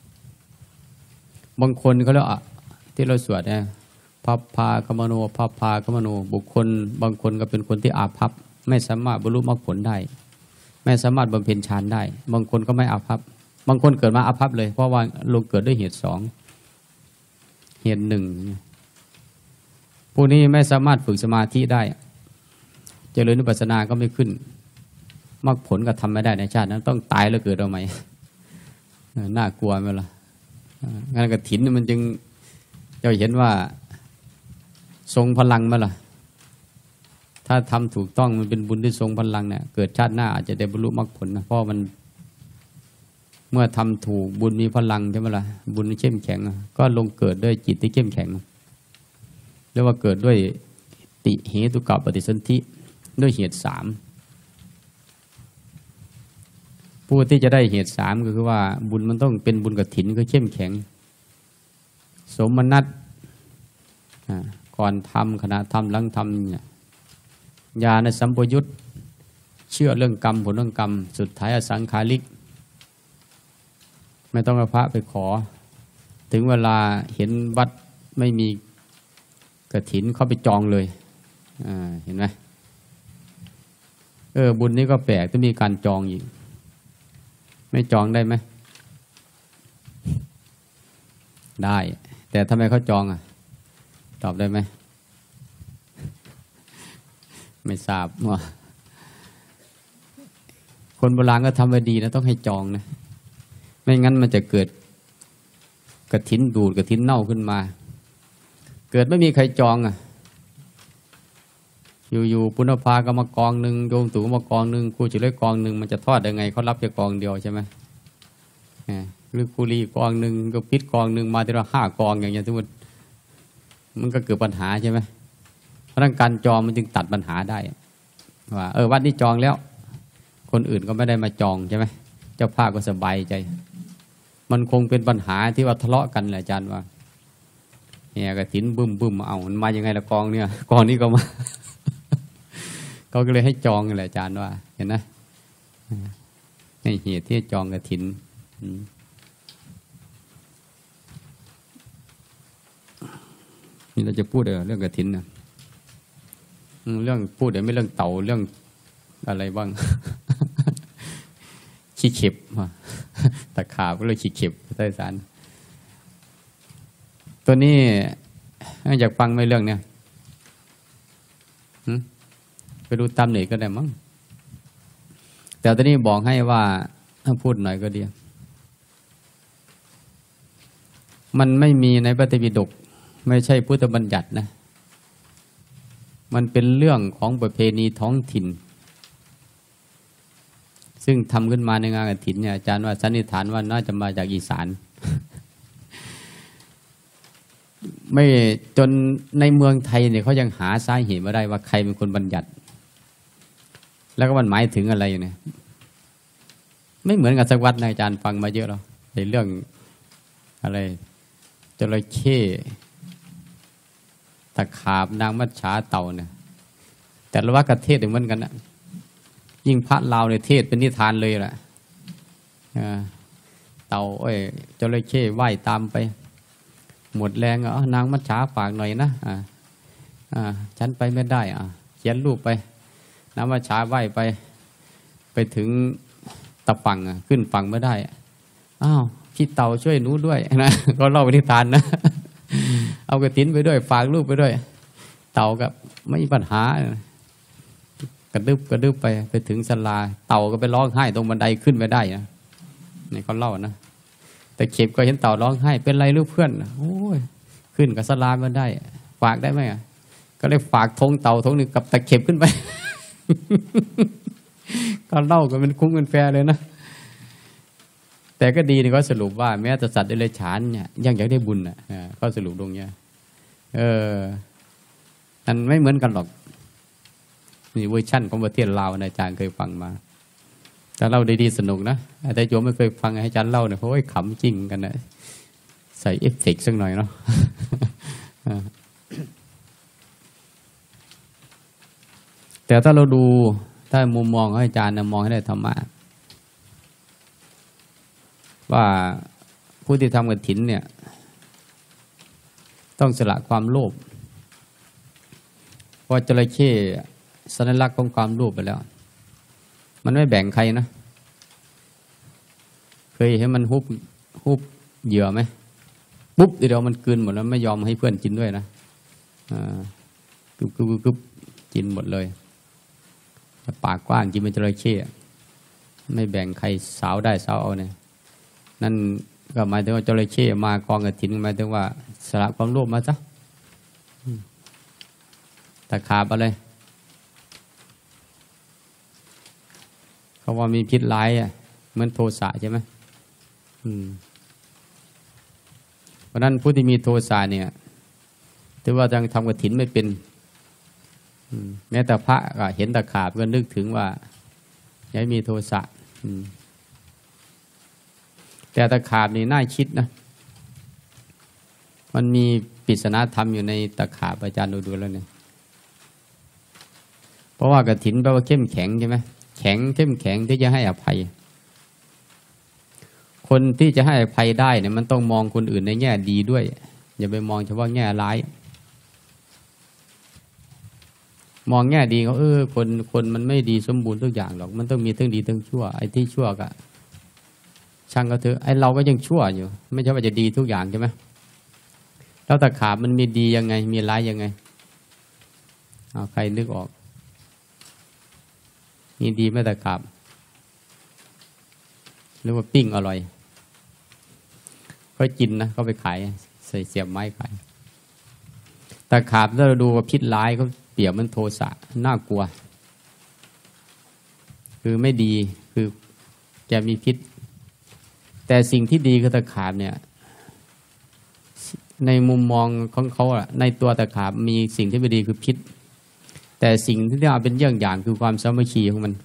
บางคนเขาเรียกที่เราสวดนะพัพพากมโนพัพพากมโนบุคคลบางคนก็เป็นคนที่อาภัพไม่สามารถบรรลุมรรคผลได้ไม่สามารถบำเพ็ญฌานได้บางคนก็ไม่อาภัพบางคนเกิดมาอาภัพเลยเพราะว่าลงเกิดด้วยเหตุสองเหตุหนึ่งผู้นี้ไม่สามารถฝึกสมาธิได้เจริญวิปัสสนาก็ไม่ขึ้นมรรคผลก็ทำไม่ได้ในชาตินั้นต้องตายแล้วเกิดเอาไหมน่ากลัวไหมล่ะงานกฐินมันจึงจะเห็นว่าทรงพลังไหมล่ะถ้าทำถูกต้องมันเป็นบุญที่ทรงพลังเนี่ยเกิดชาติหน้าอาจจะได้บรรลุมรรคผลนะเพราะมันเมื่อทำถูกบุญมีพลังใช่ไหมล่ะบุญเข้มแข็งก็ลงเกิดด้วยจิตที่เข้มแข็งเรียกว่าเกิดด้วยติเหตุกะปฏิสนธิด้วยเหตุสามผู้ที่จะได้เหตุสามก็คือว่าบุญมันต้องเป็นบุญกฐินคือเข้มแข็งสมนัตก่อนทำขณะทำหลังทำเนี่ยญาณสัมปยุตเชื่อเรื่องกรรมผลเรื่องกรรมสุดท้ายอสังขาริกไม่ต้องเอาพระไปขอถึงเวลาเห็นวัดไม่มีกฐินเข้าไปจองเลยอ่าเห็นไหมเออบุญนี้ก็แปลกต้องมีการจองอีกไม่จองได้ไหมได้แต่ทำไมเขาจองอ่ะตอบได้ไหมไม่ทราบว่าคนโบราณก็ทำไว้ดีนะต้องให้จองนะไม่งั้นมันจะเกิดกฐินดูดกฐินเน่าขึ้นมาเกิดไม่มีใครจองอ่ะอยู่ๆปุณภาก็มากองหนึ่งโยมตู่มากองหนึ่งครูจุเล็กกองหนึ่งมันจะทอดยังไงเขารับแค่กองเดียวใช่ไหมหรือครูรีกองหนึ่งก็พิษกองหนึ่งมาทีละห้ากองอย่างเงี้ยสมมติมันก็เกิดปัญหาใช่ไหมเพราะนั้นการจองมันจึงตัดปัญหาได้ว่าเออวัดนี้จองแล้วคนอื่นก็ไม่ได้มาจองใช่ไหมเจ้าภาพก็สบายใจมันคงเป็นปัญหาที่ว่าทะเลาะกันแหละอาจารย์ว่าเนี่ยกฐินบึ้มบึ้มเอามันมายังไงละกองเนี่ยกองนี้ก็มาเขาก็เลยให้จองแหละอาจารย์ว่าเห็นไหมในเหตุที่จองกฐินนี่เราจะพูดเรื่องกฐินนะเรื่องพูดเดี๋ยวไม่เรื่องเต่าเรื่องอะไรบ้างขี้เข็บตะขาบก็เลยขี้เข็บใต้สารตัวนี้อยากฟังไหมเรื่องเนี้ยไปดูตามหน่อยก็ได้มั้งแต่ตอนนี้บอกให้ว่าถ้าพูดหน่อยก็ดีมันไม่มีในพระไตรปิฎกไม่ใช่พุทธบัญญัตินะมันเป็นเรื่องของประเพณีท้องถิ่นซึ่งทำขึ้นมาในงานกฐินเนี่ยอาจารย์ว่าสันนิษฐานว่าน่าจะมาจากอีสานไม่จนในเมืองไทยเนี่ยเขายังหาสาเหตุไม่ได้ว่าใครเป็นคนบัญญัติแล้วก็มันหมายถึงอะไรอยู่เนี่ยไม่เหมือนกับสักวัดนะอาจารย์ฟังมาเยอะแล้วในเรื่องอะไรจระเข้ตะขาบนางมัจฉาเต่าเนี่ยแต่ละวัดกับเทศเหมือนกันนะยิ่งพระลาวเนี่ยเทศเป็นนิทานเลยแหละเต่าเอ้ยจระเข้ว่ายตามไปหมดแรงอ่ะนางมัจฉาฝากหน่อยนะอ่าอ่าฉันไปไม่ได้อ่ะเขียนรูปไปนางมัจฉาว่ายไปไปถึงตะฝั่งอ่ะขึ้นฝั่งไม่ได้อ้าวพี่เต่าช่วยหนูด้วยนะก็เล่านิทานนะเอากฐินไปด้วยฝากรูปไปด้วยเต่ากับไม่มีปัญหากระดึบกระดึบไปไปถึงศาลาเต่าก็ไปร้องไห้ตรงบันไดขึ้นไปได้นะนี่เขาเล่านะแต่เข็บก็เห็นเต่าร้องไห้เป็นไรลูกเพื่อนโอ้ยขึ้นกับศาลามาได้ฝากได้ไหมอ่ะก็เลยฝากธงเต่าธงหนึ่งกับตะเข็บขึ้นไป ก็เล่ากันเป็นคุ้งเป็นแฟเลยนะแต่ก็ดีนี่ก็สรุปว่าแม้แต่สัตว์เดรัจฉานเนี่ยยังอยากได้บุญอ่ะก็สรุปตรงเนี้ยเออมันไม่เหมือนกันหรอกนี่เวอร์ชั่นของประเทศลาวนะอาจารย์เคยฟังมาแต่เล่าดีๆสนุกนะแต่โยมไม่เคยฟังให้อาจารย์เล่าเนี่ยเพราะว่าขำจริงกันนะใส่เอฟเฟกต์สักหน่อยเนาะ แต่ถ้าเราดูถ้ามุมมองของอาจารย์นะมองให้ได้ธรรมะว่าผู้ที่ทำกฐินเนี่ยต้องสละความโลภเพราะจระเข้สัญลักษณ์ของความโลภไปแล้วมันไม่แบ่งใครนะเคยเห็นมันฮุบฮุบเหยื่อไหมปุ๊บเดี๋ยวมันกลืนหมดแล้วไม่ยอมให้เพื่อนกินด้วยนะอ่ากึบกึบกึบกินหมดเลยปากกว้างกินเป็นจระเข้ไม่แบ่งใครสาวได้สาวเอาเนี่ยนั่นก็หมายถึงว่าจระเข้มากองกฐินหมายถึงว่าสละความโลภมาซะตะขาบอะไรเขาว่ามีพิษร้ายอ่ะเหมือนโทสะใช่ไหมเพราะนั้นผู้ที่มีโทสะเนี่ยถือว่ายังทำกฐินไม่เป็นแม้แต่พระก็เห็นตะขาบก็นึกถึงว่าอย่ามีโทสะแต่ตะขาบนี่น่าคิดนะมันมีปริศนาธรรมอยู่ในตะขาบอาจารย์ดูดูแล้วเนี่ยเพราะว่ากฐินแปลว่าเข้มแข็งใช่ไหมแข็งเข้มแข็งที่จะให้อภัยคนที่จะให้อภัยได้เนี่ยมันต้องมองคนอื่นในแง่ดีด้วยอย่าไปมองเฉพาะแง่ร้ายมองแง่ดีเขาเออคนคนมันไม่ดีสมบูรณ์ทุกอย่างหรอกมันต้องมีทั้งดีทั้งชั่วไอ้ที่ชั่วก็ช่างก็เถอะไอ้เราก็ยังชั่วอยู่ไม่ใช่ว่าจะดีทุกอย่างใช่ไหมแล้วตะขาบมันมีดียังไงมีร้ายยังไงเอาใครนึกออกมีดีไหมตะขาบหรือว่าปิ้งอร่อยก็กินนะเขาไปขายใส่เสียบไม้ขายตะขาบถ้าเราดูว่าพิษร้ายเขาเปรียบมันโทสะน่ากลัวคือไม่ดีคือแกมีพิษแต่สิ่งที่ดีคือตะขาบเนี่ยในมุมมองของเขาอะในตัวตะขาบมีสิ่งที่ไม่ดีคือพิษแต่สิ่งที่เอาเป็นเยี่ยงอย่างคือความสามัคคีของมัน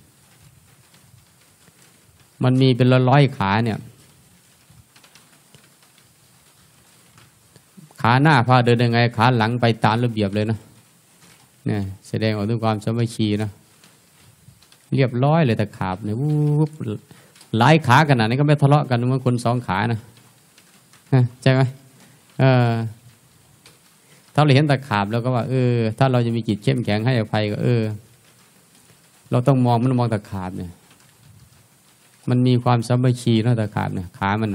มันมีเป็นร้อยขาเนี่ยขาหน้าพาเดินยังไงขาหลังไปตามระเบียบเลยนะเนี่ยแสดงออกถึงความสามัคคีนะเรียบร้อยเลยตะขาบเนี่ยวูบหลายขาขนาดนี้ก็ไม่ทะเลาะกันเหมือนคนสองขานะใช่ไหมเออถ้าเราเห็นตะขาบแล้วก็ว่าเออถ้าเราจะมีจิตเข้มแข็งให้อภัยก็เออเราต้องมองมันมองตะขาบเนี่ยมันมีความสามัคคีนะตะขาบเนี่ยขามัน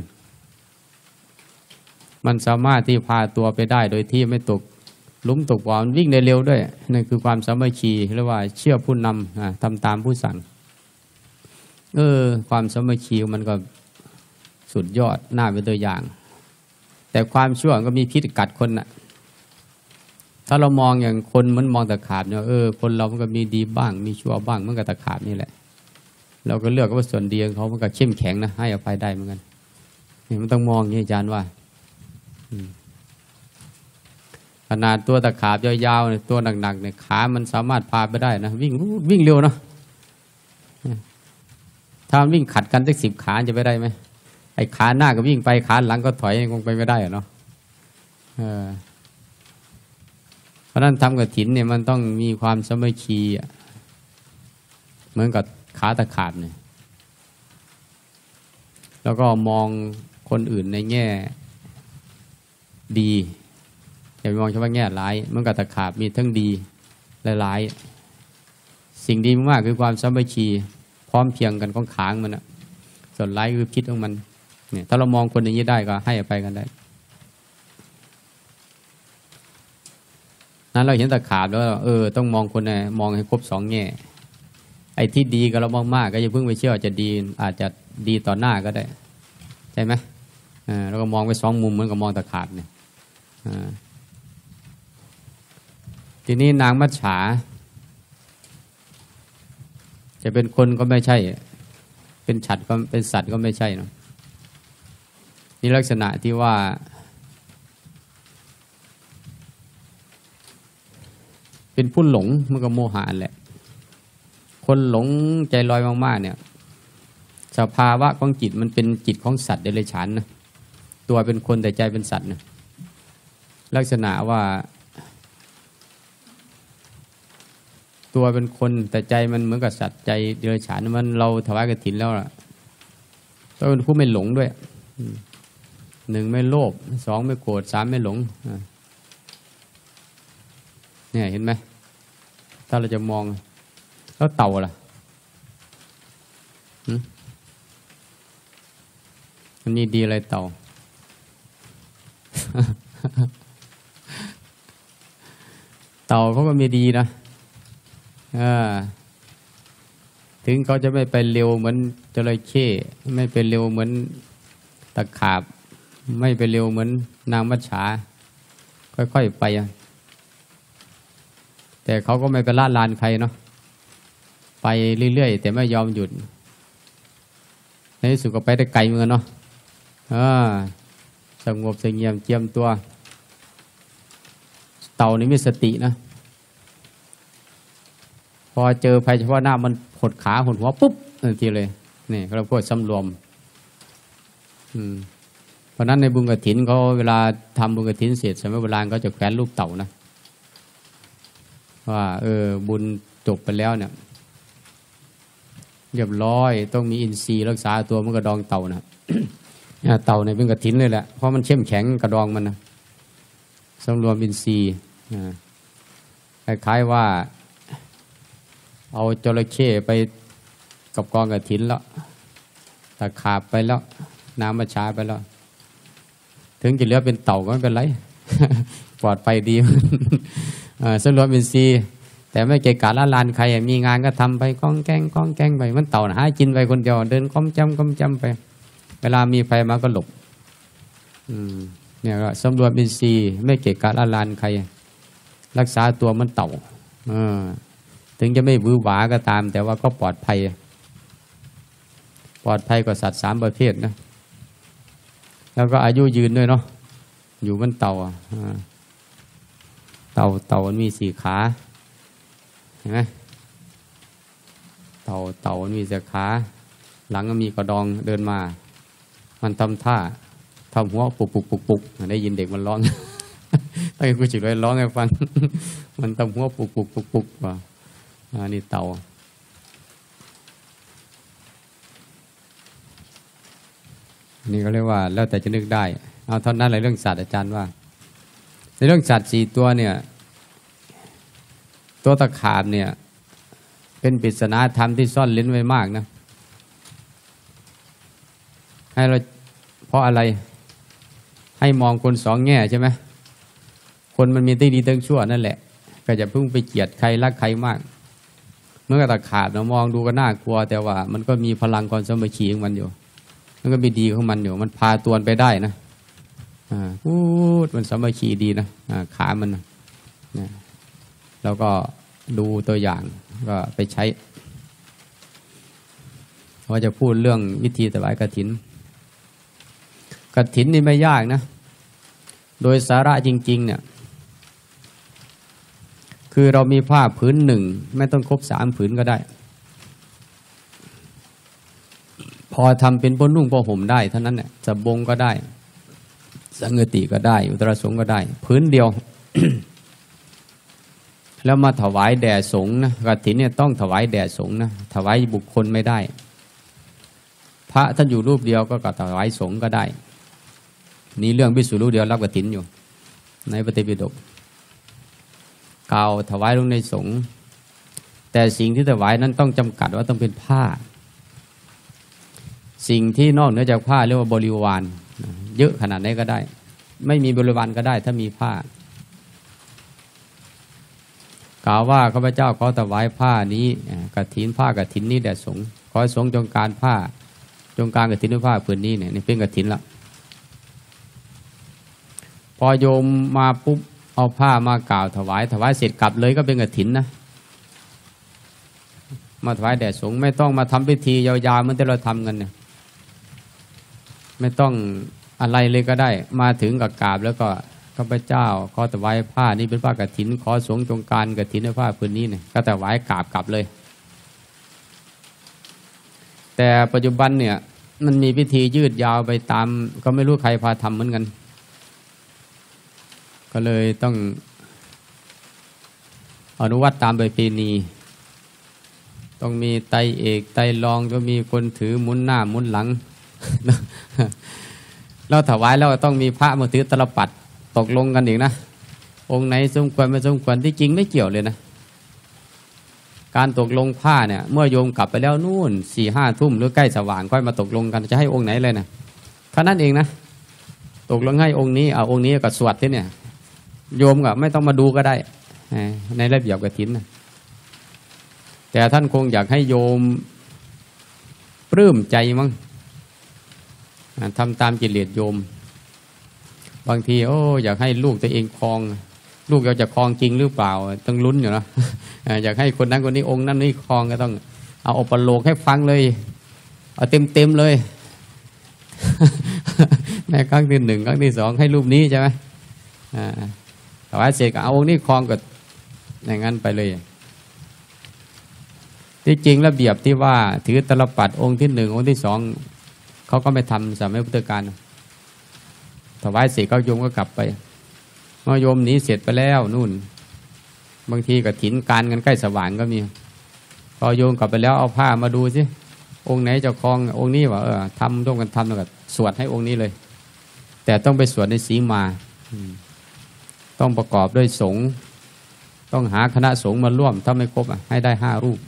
มันสามารถที่พาตัวไปได้โดยที่ไม่ตกหลุมตกบ่อมันวิ่งได้เร็วด้วยนั่นคือความสามัคคีเรียกว่าเชื่อผู้นำทำตามผู้สั่งเออความสามัคคีมันก็สุดยอดน่าเป็นตัวอย่างแต่ความชั่วก็มีพิษกัดคนน่ะถ้าเรามองอย่างคนมันมองตะขาบเนี่ยเออคนเรามันก็มีดีบ้างมีชั่วบ้างมันก็ตะขาบนี่แหละเราก็เลือกว่าส่วนดีของเขามันก็เข้มแข็งนะให้อภัยได้เหมือนกันนี่มันต้องมองอย่างนี้อาจารย์ว่าขนาดตัวตะขาบยาวๆตัวหนักๆเนี่ยขามันสามารถพาไปได้นะวิ่งวิ่งเร็วเนาะถ้าวิ่งขัดกันสักสิบขาจะไปได้ไหมไอ้ขาหน้าก็วิ่งไปขาหลังก็ถอยคงไปไม่ได้เนาะเพราะนั้นทำกฐินเนี่ยมันต้องมีความสามัคคีเหมือนกับขาตะขาบเนี่ยแล้วก็มองคนอื่นในแง่ดีอย่าไปมองเฉพาะแง่ร้ายเหมือนกับตะขาบมีทั้งดีและร้ายสิ่งดีมากคือความสามัคคีพร้อมเพียงกันของขางมันนะส่วนร้ายคือพิษของมันเนี่ยถ้าเรามองคนอย่างนี้ได้ก็ให้อภัยกันได้นั้นเราเห็นตะขาบแล้วเออต้องมองคนเนี่ยมองให้ครบสองแง่ไอ้ที่ดีกับเรามากๆก็อย่าเพิ่งไปเชื่อจะดีอาจจะดีต่อหน้าก็ได้ใช่ไหมอ่าแล้วก็มองไปสองมุมเหมือนกับมองตะขาบเนี่ยอ่าทีนี้นางมัจฉาจะเป็นคนก็ไม่ใช่เป็นฉัตรก็เป็นสัตว์ก็ไม่ใช่เนาะนี่ลักษณะที่ว่าเป็นผู้หลงมันก็โมหะแหละคนหลงใจลอยมากๆเนี่ยสภาวะของจิตมันเป็นจิตของสัตว์เดรัจฉานนะตัวเป็นคนแต่ใจเป็นสัตว์นะลักษณะว่าตัวเป็นคนแต่ใจมันเหมือนกับสัตว์ใจเดรัจฉานมันเราถวายกฐินแล้วล่ะต้องเป็นผู้ไม่หลงด้วยหนึ่งไม่โลภสองไม่โกรธสามไม่หลงเนี่ยเห็นไหมถ้าเราจะมองแล้วเต่าล่ะมันนี่ดีอะไรเต่า เต่าเขาก็มีดีนะถึงเขาจะไม่ไปเร็วเหมือนจระเข้ไม่ไปเร็วเหมือนตะขาบไม่ไปเร็วเหมือนนางมัจฉาค่อยๆไปแต่เขาก็ไม่ไปล่าลานใครเนาะไปเรื่อยๆแต่ไม่ยอมหยุดในที่สุดก็ไปได้ไกลเหมือนกันเนาะสงบเสงี่ยมเจียมตัวเต่านี่มีสตินะพอเจอภัยเฉพาะหน้ามันหดขาหดหัวปุ๊บทันทีเลยนี่เราพูดสำรวมเพราะนั้นในบุญกฐินเขาเวลาทำบุญกฐินเสร็จสมัยโบราณเขาจะแขวนรูปเต่านะว่าเออบุญจบไปแล้วเนี่ยเรียบร้อยต้องมีอินทรีย์รักษาตัวมันก็ดองเต่านะเต่าเนี่ยเป็นกฐินเลยแหละเพราะมันเข้มแข็งกระดองมันนะสำรวมอินทรีย์คล้ายๆว่าเอาจระเข้ไปกับกองกฐินแล้วตะขาบไปแล้วน้ำมาช้าไปแล้วถึงจะเหลือเป็นเต่าก็ไม่เป็นไร ปลอดภัยดีสำรวมอินทรีย์แต่ไม่เกะกะละลานใครมีงานก็ทำไปก้องแกงก้องแกงไปมันเต่าหากินไปคนเดียวเดินก้มจำก้มจำไปเวลามีไฟมาก็หลบเนี่ยก็สำรวมอินทรีย์ไม่เกะกะละลานใครรักษาตัวมันเต่าถึงจะไม่วือหวาก็ตามแต่ว่าก็ปลอดภัยปลอดภัยกว่าสัตว์สามประเภทนะแล้วก็อายุยืนด้วยเนาะอยู่มันเต่าเต่าเต่ามันมีสี่ขาเห็นไหมเต่าเต่ามันมีสี่ขาหลังก็มีกระดองเดินมามันทำท่าทำหัวปุกปุกปุกปุกได้ยินเด็กมันร้องตั้งแต่กูจิ๋วเลยร้องให้ฟังมันทำหัวปุกปุกปุกปุกว่าอันนี้เต่านี่ก็เรียกว่าแล้วแต่จะนึกได้เอาเท่านั้นเลยเรื่องสัตว์อาจารย์ว่าในเรื่องสัตว์สี่ตัวเนี่ยตัวตะขาบเนี่ยเป็นปริศนาธรรมที่ซ่อนลิ้นไว้มากนะให้เราเพราะอะไรให้มองคนสองแง่ใช่ไหมคนมันมีทั้งดีทั้งชั่วนั่นแหละก็จะพึ่งไปเกลียดใครรักใครมากเมื่อตะขาบเรามองดูก็น่ากลัวแต่ว่ามันก็มีพลังความสามัคคีของมันอยู่มันก็มีดีของมันอยู่มันพาตัวไปได้นะอ่าพูดมันสามัคคีดีนะอ่าขามันนะนะแล้วก็ดูตัวอย่างก็ไปใช้ว่าจะพูดเรื่องวิธีถวายกฐินกฐินนี่ไม่ยากนะโดยสาระจริงๆเนี่ยคือเรามีผ้าผืนหนึ่งไม่ต้องครบสามผืนก็ได้พอทำเป็นผ้านุ่งผ้าห่มได้เท่านั้นเนี่ยสบงก็ได้สังฆติก็ได้อุตตรสงฆ์ก็ได้ผืนเดียว แล้วมาถวายแด่สงฆ์นะกฐินเนี่ยต้องถวายแด่สงฆ์นะถวายบุคคลไม่ได้พระท่านอยู่รูปเดียวก็ถวายสงฆ์ก็ได้นี่เรื่องภิกษุรูปเดียวรับกฐินอยู่ในพระไตรปิฎกกล่าวถวายลงในสงฆ์แต่สิ่งที่ถวายนั้นต้องจำกัดว่าต้องเป็นผ้าสิ่งที่นอกเหนือจากผ้าเรียกว่าบริวารเยอะขนาดไหนก็ได้ไม่มีบริวารก็ได้ถ้ามีผ้ากล่าวว่าข้าพเจ้าขอถวายผ้านี้กฐินผ้ากฐินนี้แด่สงฆ์ขอสงฆ์จงการผ้าจงการกฐินด้วยผ้าผืนนี้เนี่ยนี่เป็นกฐินละพอโยมมาปุ๊บเอาผ้ามากล่าวถวายถวายเสร็จกลับเลยก็เป็นกฐินนะมาถวายแด่สงฆ์ไม่ต้องมาทำพิธียาวๆเหมือนที่เราทำกันเนี่ยไม่ต้องอะไรเลยก็ได้มาถึงกับกราบแล้วก็ข้าพเจ้าขอถวายผ้านี้เป็นผ้ากฐินขอสงฆ์จงการกฐินด้วยผ้าผืนนี้เนี่ยก็ถวายกราบกลับเลยแต่ปัจจุบันเนี่ยมันมีพิธียืดยาวไปตามก็ไม่รู้ใครพาทำเหมือนกันก็เลยต้องอนุวัตตามประเพณีต้องมีไตเอกไตรองก็มีคนถือหมุนหน้าหมุนหลัง เราถวายแล้วต้องมีพระมาถือตลปัดตกลงกันอีกนะองค์ไหนสมควรไม่สมควรที่จริงไม่เกี่ยวเลยนะการตกลงผ้าเนี่ยเมื่อโยมกลับไปแล้วนู่นสี่ห้าทุ่มหรือใกล้สว่างค่อยมาตกลงกันจะให้องค์ไหนเลยนะแค่นั้นเองนะตกลงให้องค์นี้เอาองค์นี้ก็สวดที่เนี่ยโยมก็ไม่ต้องมาดูก็ได้ในระเบียบกฐินนะแต่ท่านคงอยากให้โยมปลื้มใจมั้งทำตามกิเลสโยมบางทีโอ้อยากให้ลูกตัวเองครองลูกเราจะครองจริงหรือเปล่าต้องลุ้นอยู่นะอยากให้คนนั้นคนนี้องค์นั้นนี่ครองก็ต้องเอาอุปโลกให้ฟังเลยเอาเต็มเต็มเลยในครั้งที่หนึ่งครั้งที่สองให้รูปนี้ใช่ไหมถวายเสร็จก็เอาองค์นี้ครองก็อย่างนั้นไปเลยที่จริงระเบียบที่ว่าถือตลปัดองค์ที่หนึ่งองค์ที่สองเขาก็ไม่ทำสมัยพุทธกาลถวายเสร็จเขาโยมก็กลับไปเมื่อโยมหนีเสร็จไปแล้วนู่นบางทีกฐินการกันใกล้สว่างก็มีพอโยมกลับไปแล้วเอาผ้ามาดูสิองค์ไหนเจ้าขององค์นี้ว่าเออทำร่วมกันทำแล้วก็สวดให้องค์นี้เลยแต่ต้องไปสวดในสีมาต้องประกอบด้วยสงฆ์ต้องหาคณะสงฆ์มาร่วมถ้าไม่ครบอ่ะให้ได้ห้ารูป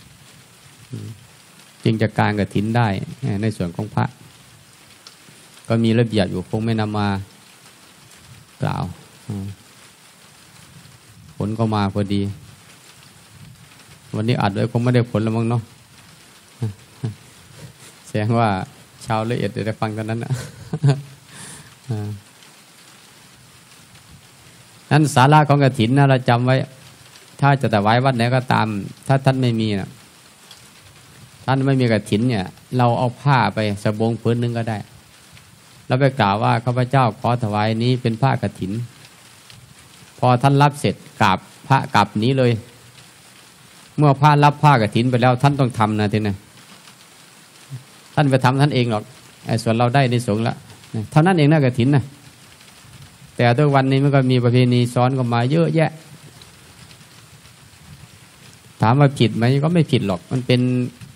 จึงจะการกฐินได้ในส่วนของพระก็มีระเบียบอยู่คงไม่นำมากล่าวผลก็มาพอดีวันนี้อัดไว้คงไม่ได้ผลแล้วมั้งเนาะแสดงว่าชาวละเอียดได้ฟังกันนั้นนะนั้นศาลาของกฐินนะเราจำไว้ถ้าจะถวายวัดไหนก็ตามถ้าท่านไม่มีนะท่านไม่มีกฐินเนี่ยเราเอาผ้าไปสบงผืนนึงก็ได้แล้วไปกล่าวว่าข้าพเจ้าขอถวายนี้เป็นผ้ากฐินพอท่านรับเสร็จกราบพระกลับนี้เลยเมื่อพระรับผ้ากฐินไปแล้วท่านต้องทำนะทีนี้ท่านไปทำท่านเองหรอกไอ้ส่วนเราได้ในสงฆ์ละเท่านั้นเองนะกฐินนะแต่ทุกวันนี้มันก็มีประเพณีซ้อนกันมาเยอะแยะถามว่าผิดไหมก็ไม่ผิดหรอกมันเป็น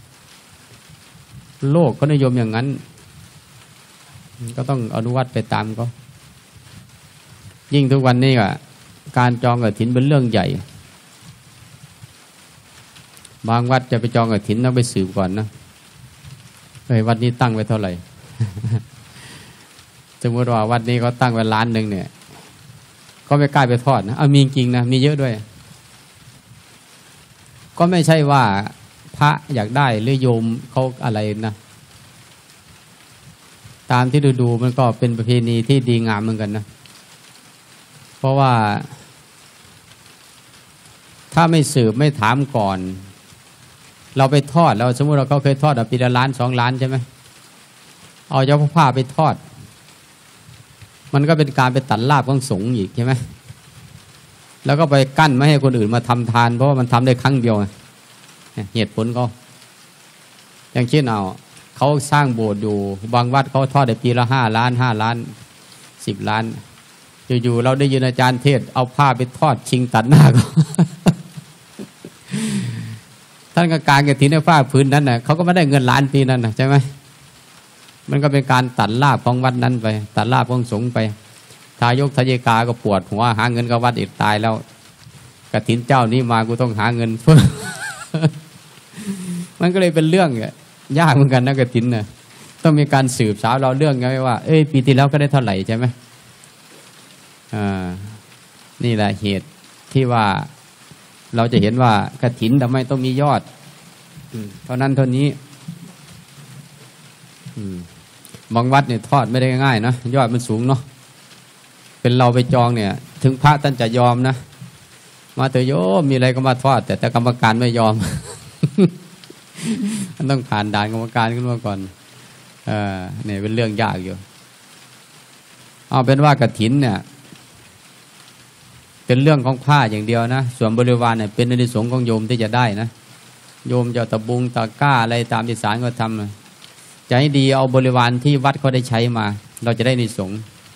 โลกก็นิยมอย่างนั้นก็ต้องอนุวัตไปตามเขายิ่งทุกวันนี้ก็การจองกฐินเป็นเรื่องใหญ่บางวัดจะไปจองกฐินต้องไปสืบก่อนนะเฮ้ยวัดนี้ตั้งไว้เท่าไหร่สมมติว่าวัดนี้เขาตั้งไว้ล้านหนึ่งเนี่ยก็ไม่กล้าไปทอดนะเอามีจริงนะมีเยอะด้วยก็ไม่ใช่ว่าพระอยากได้หรือโยมเขาอะไรนะตามที่ดูดูมันก็เป็นประเพณีที่ดีงามเหมือนกันนะเพราะว่าถ้าไม่สืบไม่ถามก่อนเราไปทอดเราสมมติเราเขาเคยทอดปีละล้านสองล้านใช่ไหมเอาเจ้าผ้าไปทอดมันก็เป็นการไปตัดลาภของสงฆ์อีกใช่ไหมแล้วก็ไปกั้นไม่ให้คนอื่นมาทำทานเพราะว่ามันทำได้ครั้งเดียวเหตุผลเขาอย่างเช่นเอาเขาสร้างโบสถ์อยู่บางวัดเขาทอดได้ปีละห้าล้านห้าล้านสิบล้านอยู่ๆเราได้ยินอาจารย์เทศเอาผ้าไปทอดชิงตัดหน้าเขาท่านก็การกฐินในผ้าพื้นนั้นน่ะเขาก็ไม่ได้เงินล้านปีนั้นนะใช่ไหมมันก็เป็นการตัดลาภของวัดนั้นไปตัดลาภของสงฆ์ไปทายกทายกาก็ปวดหัวหาเงินกับวัดอีกตายแล้วกฐินเจ้านี้มากูต้องหาเงินเพิ่ม มันก็เลยเป็นเรื่องยากเหมือนกันนะกฐินน่ะต้องมีการสืบสาวเราเรื่องไงว่าเอ้ยปีที่แล้วก็ได้เท่าไหร่ใช่ไหมอ่านี่แหละเหตุที่ว่าเราจะเห็นว่ากฐินทำไมต้องมียอดเท่านั้นเท่านี้บางวัดเนี่ยทอดไม่ได้ง่ายนะยอดมันสูงเนาะเป็นเราไปจองเนี่ยถึงพระท่านจะยอมนะมาเถอะโยมมีอะไรก็มาทอดแต่แต่กรรมการไม่ยอม มันต้องผ่านด่านกรรมการขึ้นมาก่อนเออเนี่ยเป็นเรื่องยากอยู่เอาเป็นว่ากฐินเนี่ยเป็นเรื่องของผ้าอย่างเดียวนะส่วนบริวารเนี่ยเป็นอานิสงส์ของโยมที่จะได้นะโยมจะตะบุงตะก้าอะไรตามที่ศาลก็ทำจะให้ดีเอาบริวารที่วัดเขาได้ใช้มาเราจะได้อานิสงส์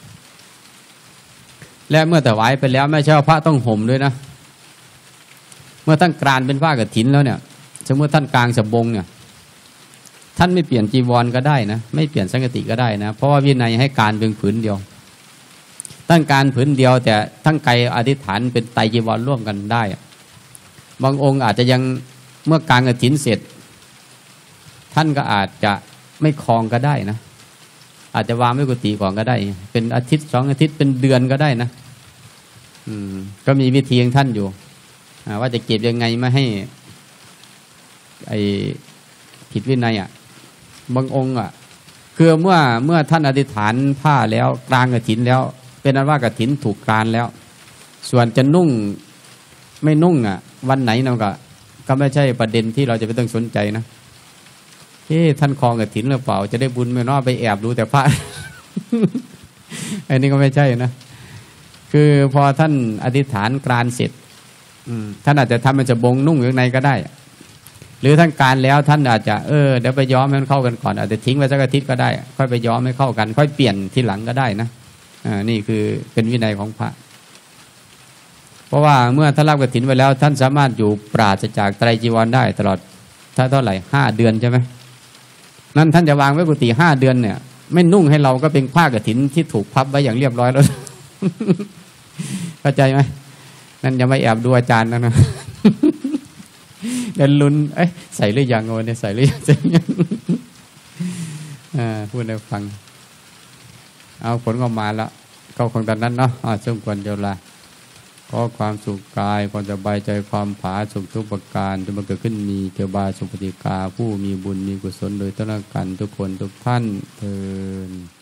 และเมื่อถวายไปแล้วไม่ใช่ว่าพระต้องห่มด้วยนะเมื่อท่านกรานเป็นผ้ากฐินแล้วเนี่ยสมมติท่านกลางสบงเนี่ยท่านไม่เปลี่ยนจีวรก็ได้นะไม่เปลี่ยนสังฆติก็ได้นะเพราะว่าวินัยให้การเพียงผืนเดียวตั้งการผืนเดียวแต่ทั้งไกลอธิษฐานเป็นไตรจีวรร่วมกันได้บางองค์อาจจะยังเมื่อกลางกฐินเสร็จท่านก็อาจจะไม่คลองก็ได้นะอาจจะวางไม่กุฏิก่อนก็ได้เป็นอาทิตย์สองอาทิตย์เป็นเดือนก็ได้นะอืมก็มีวิธีของท่านอยู่ว่าจะเก็บยังไงไม่ให้ไอ้ผิดวินัยอ่ะบางองค์อ่ะคือเมื่อเมื่อท่านอธิษฐานผ้าแล้วกลางกฐินแล้วเป็นอันว่ากฐินถูกกรานแล้วส่วนจะนุ่งไม่นุ่งอ่ะวันไหนนั่นก็ก็ไม่ใช่ประเด็นที่เราจะไปต้องสนใจนะเฮ้ท่านคลองกฐินหรือเปล่าจะได้บุญไม่น้อยไปแอบดูแต่พระ อันนี้ก็ไม่ใช่นะคือพอท่านอธิษฐานกรานเสร็จท่านอาจจะทำมันจะบงนุ่งอยู่ในก็ได้หรือท่านการแล้วท่านอาจจะเออเดี๋ยวไปย้อมให้มันเข้ากันก่อนอาจจะทิ้งไว้สักอาทิตย์ก็ได้ค่อยไปย้อมให้เข้ากันค่อยเปลี่ยนทีหลังก็ได้นะอ่านี่คือเป็นวินัยของพระเพราะว่าเมื่อท่านรับกฐินไว้แล้วท่านสามารถอยู่ปราศจากไตรจีวรได้ตลอดถ้าเท่าไหร่ห้าเดือนใช่ไหมนั่นท่านจะวางไว้กุฏิห้าเดือนเนี่ยไม่นุ่งให้เราก็เป็นผ้ากฐินที่ถูกพับไว้อย่างเรียบร้อยแล้ว เข้าใจไหมนั่นอย่ามาแอบดูอาจารย์นะนะ เดินลุ้นเอ้ยใส่หรือยังโง่เนี่ยใส่หรือยังใส่ยังพูดให้ฟังเอาผลก็มาแล้วก็คงตอนนั้นเนาะสมควรเดียวละขอความสุขกายความสบายใจความผาสุขทุกประการจงบังเกิดขึ้นมีเทวาสุปฏิกาผู้มีบุญมีกุศลโดยตลอดกันทุกคนทุกท่านเทอญ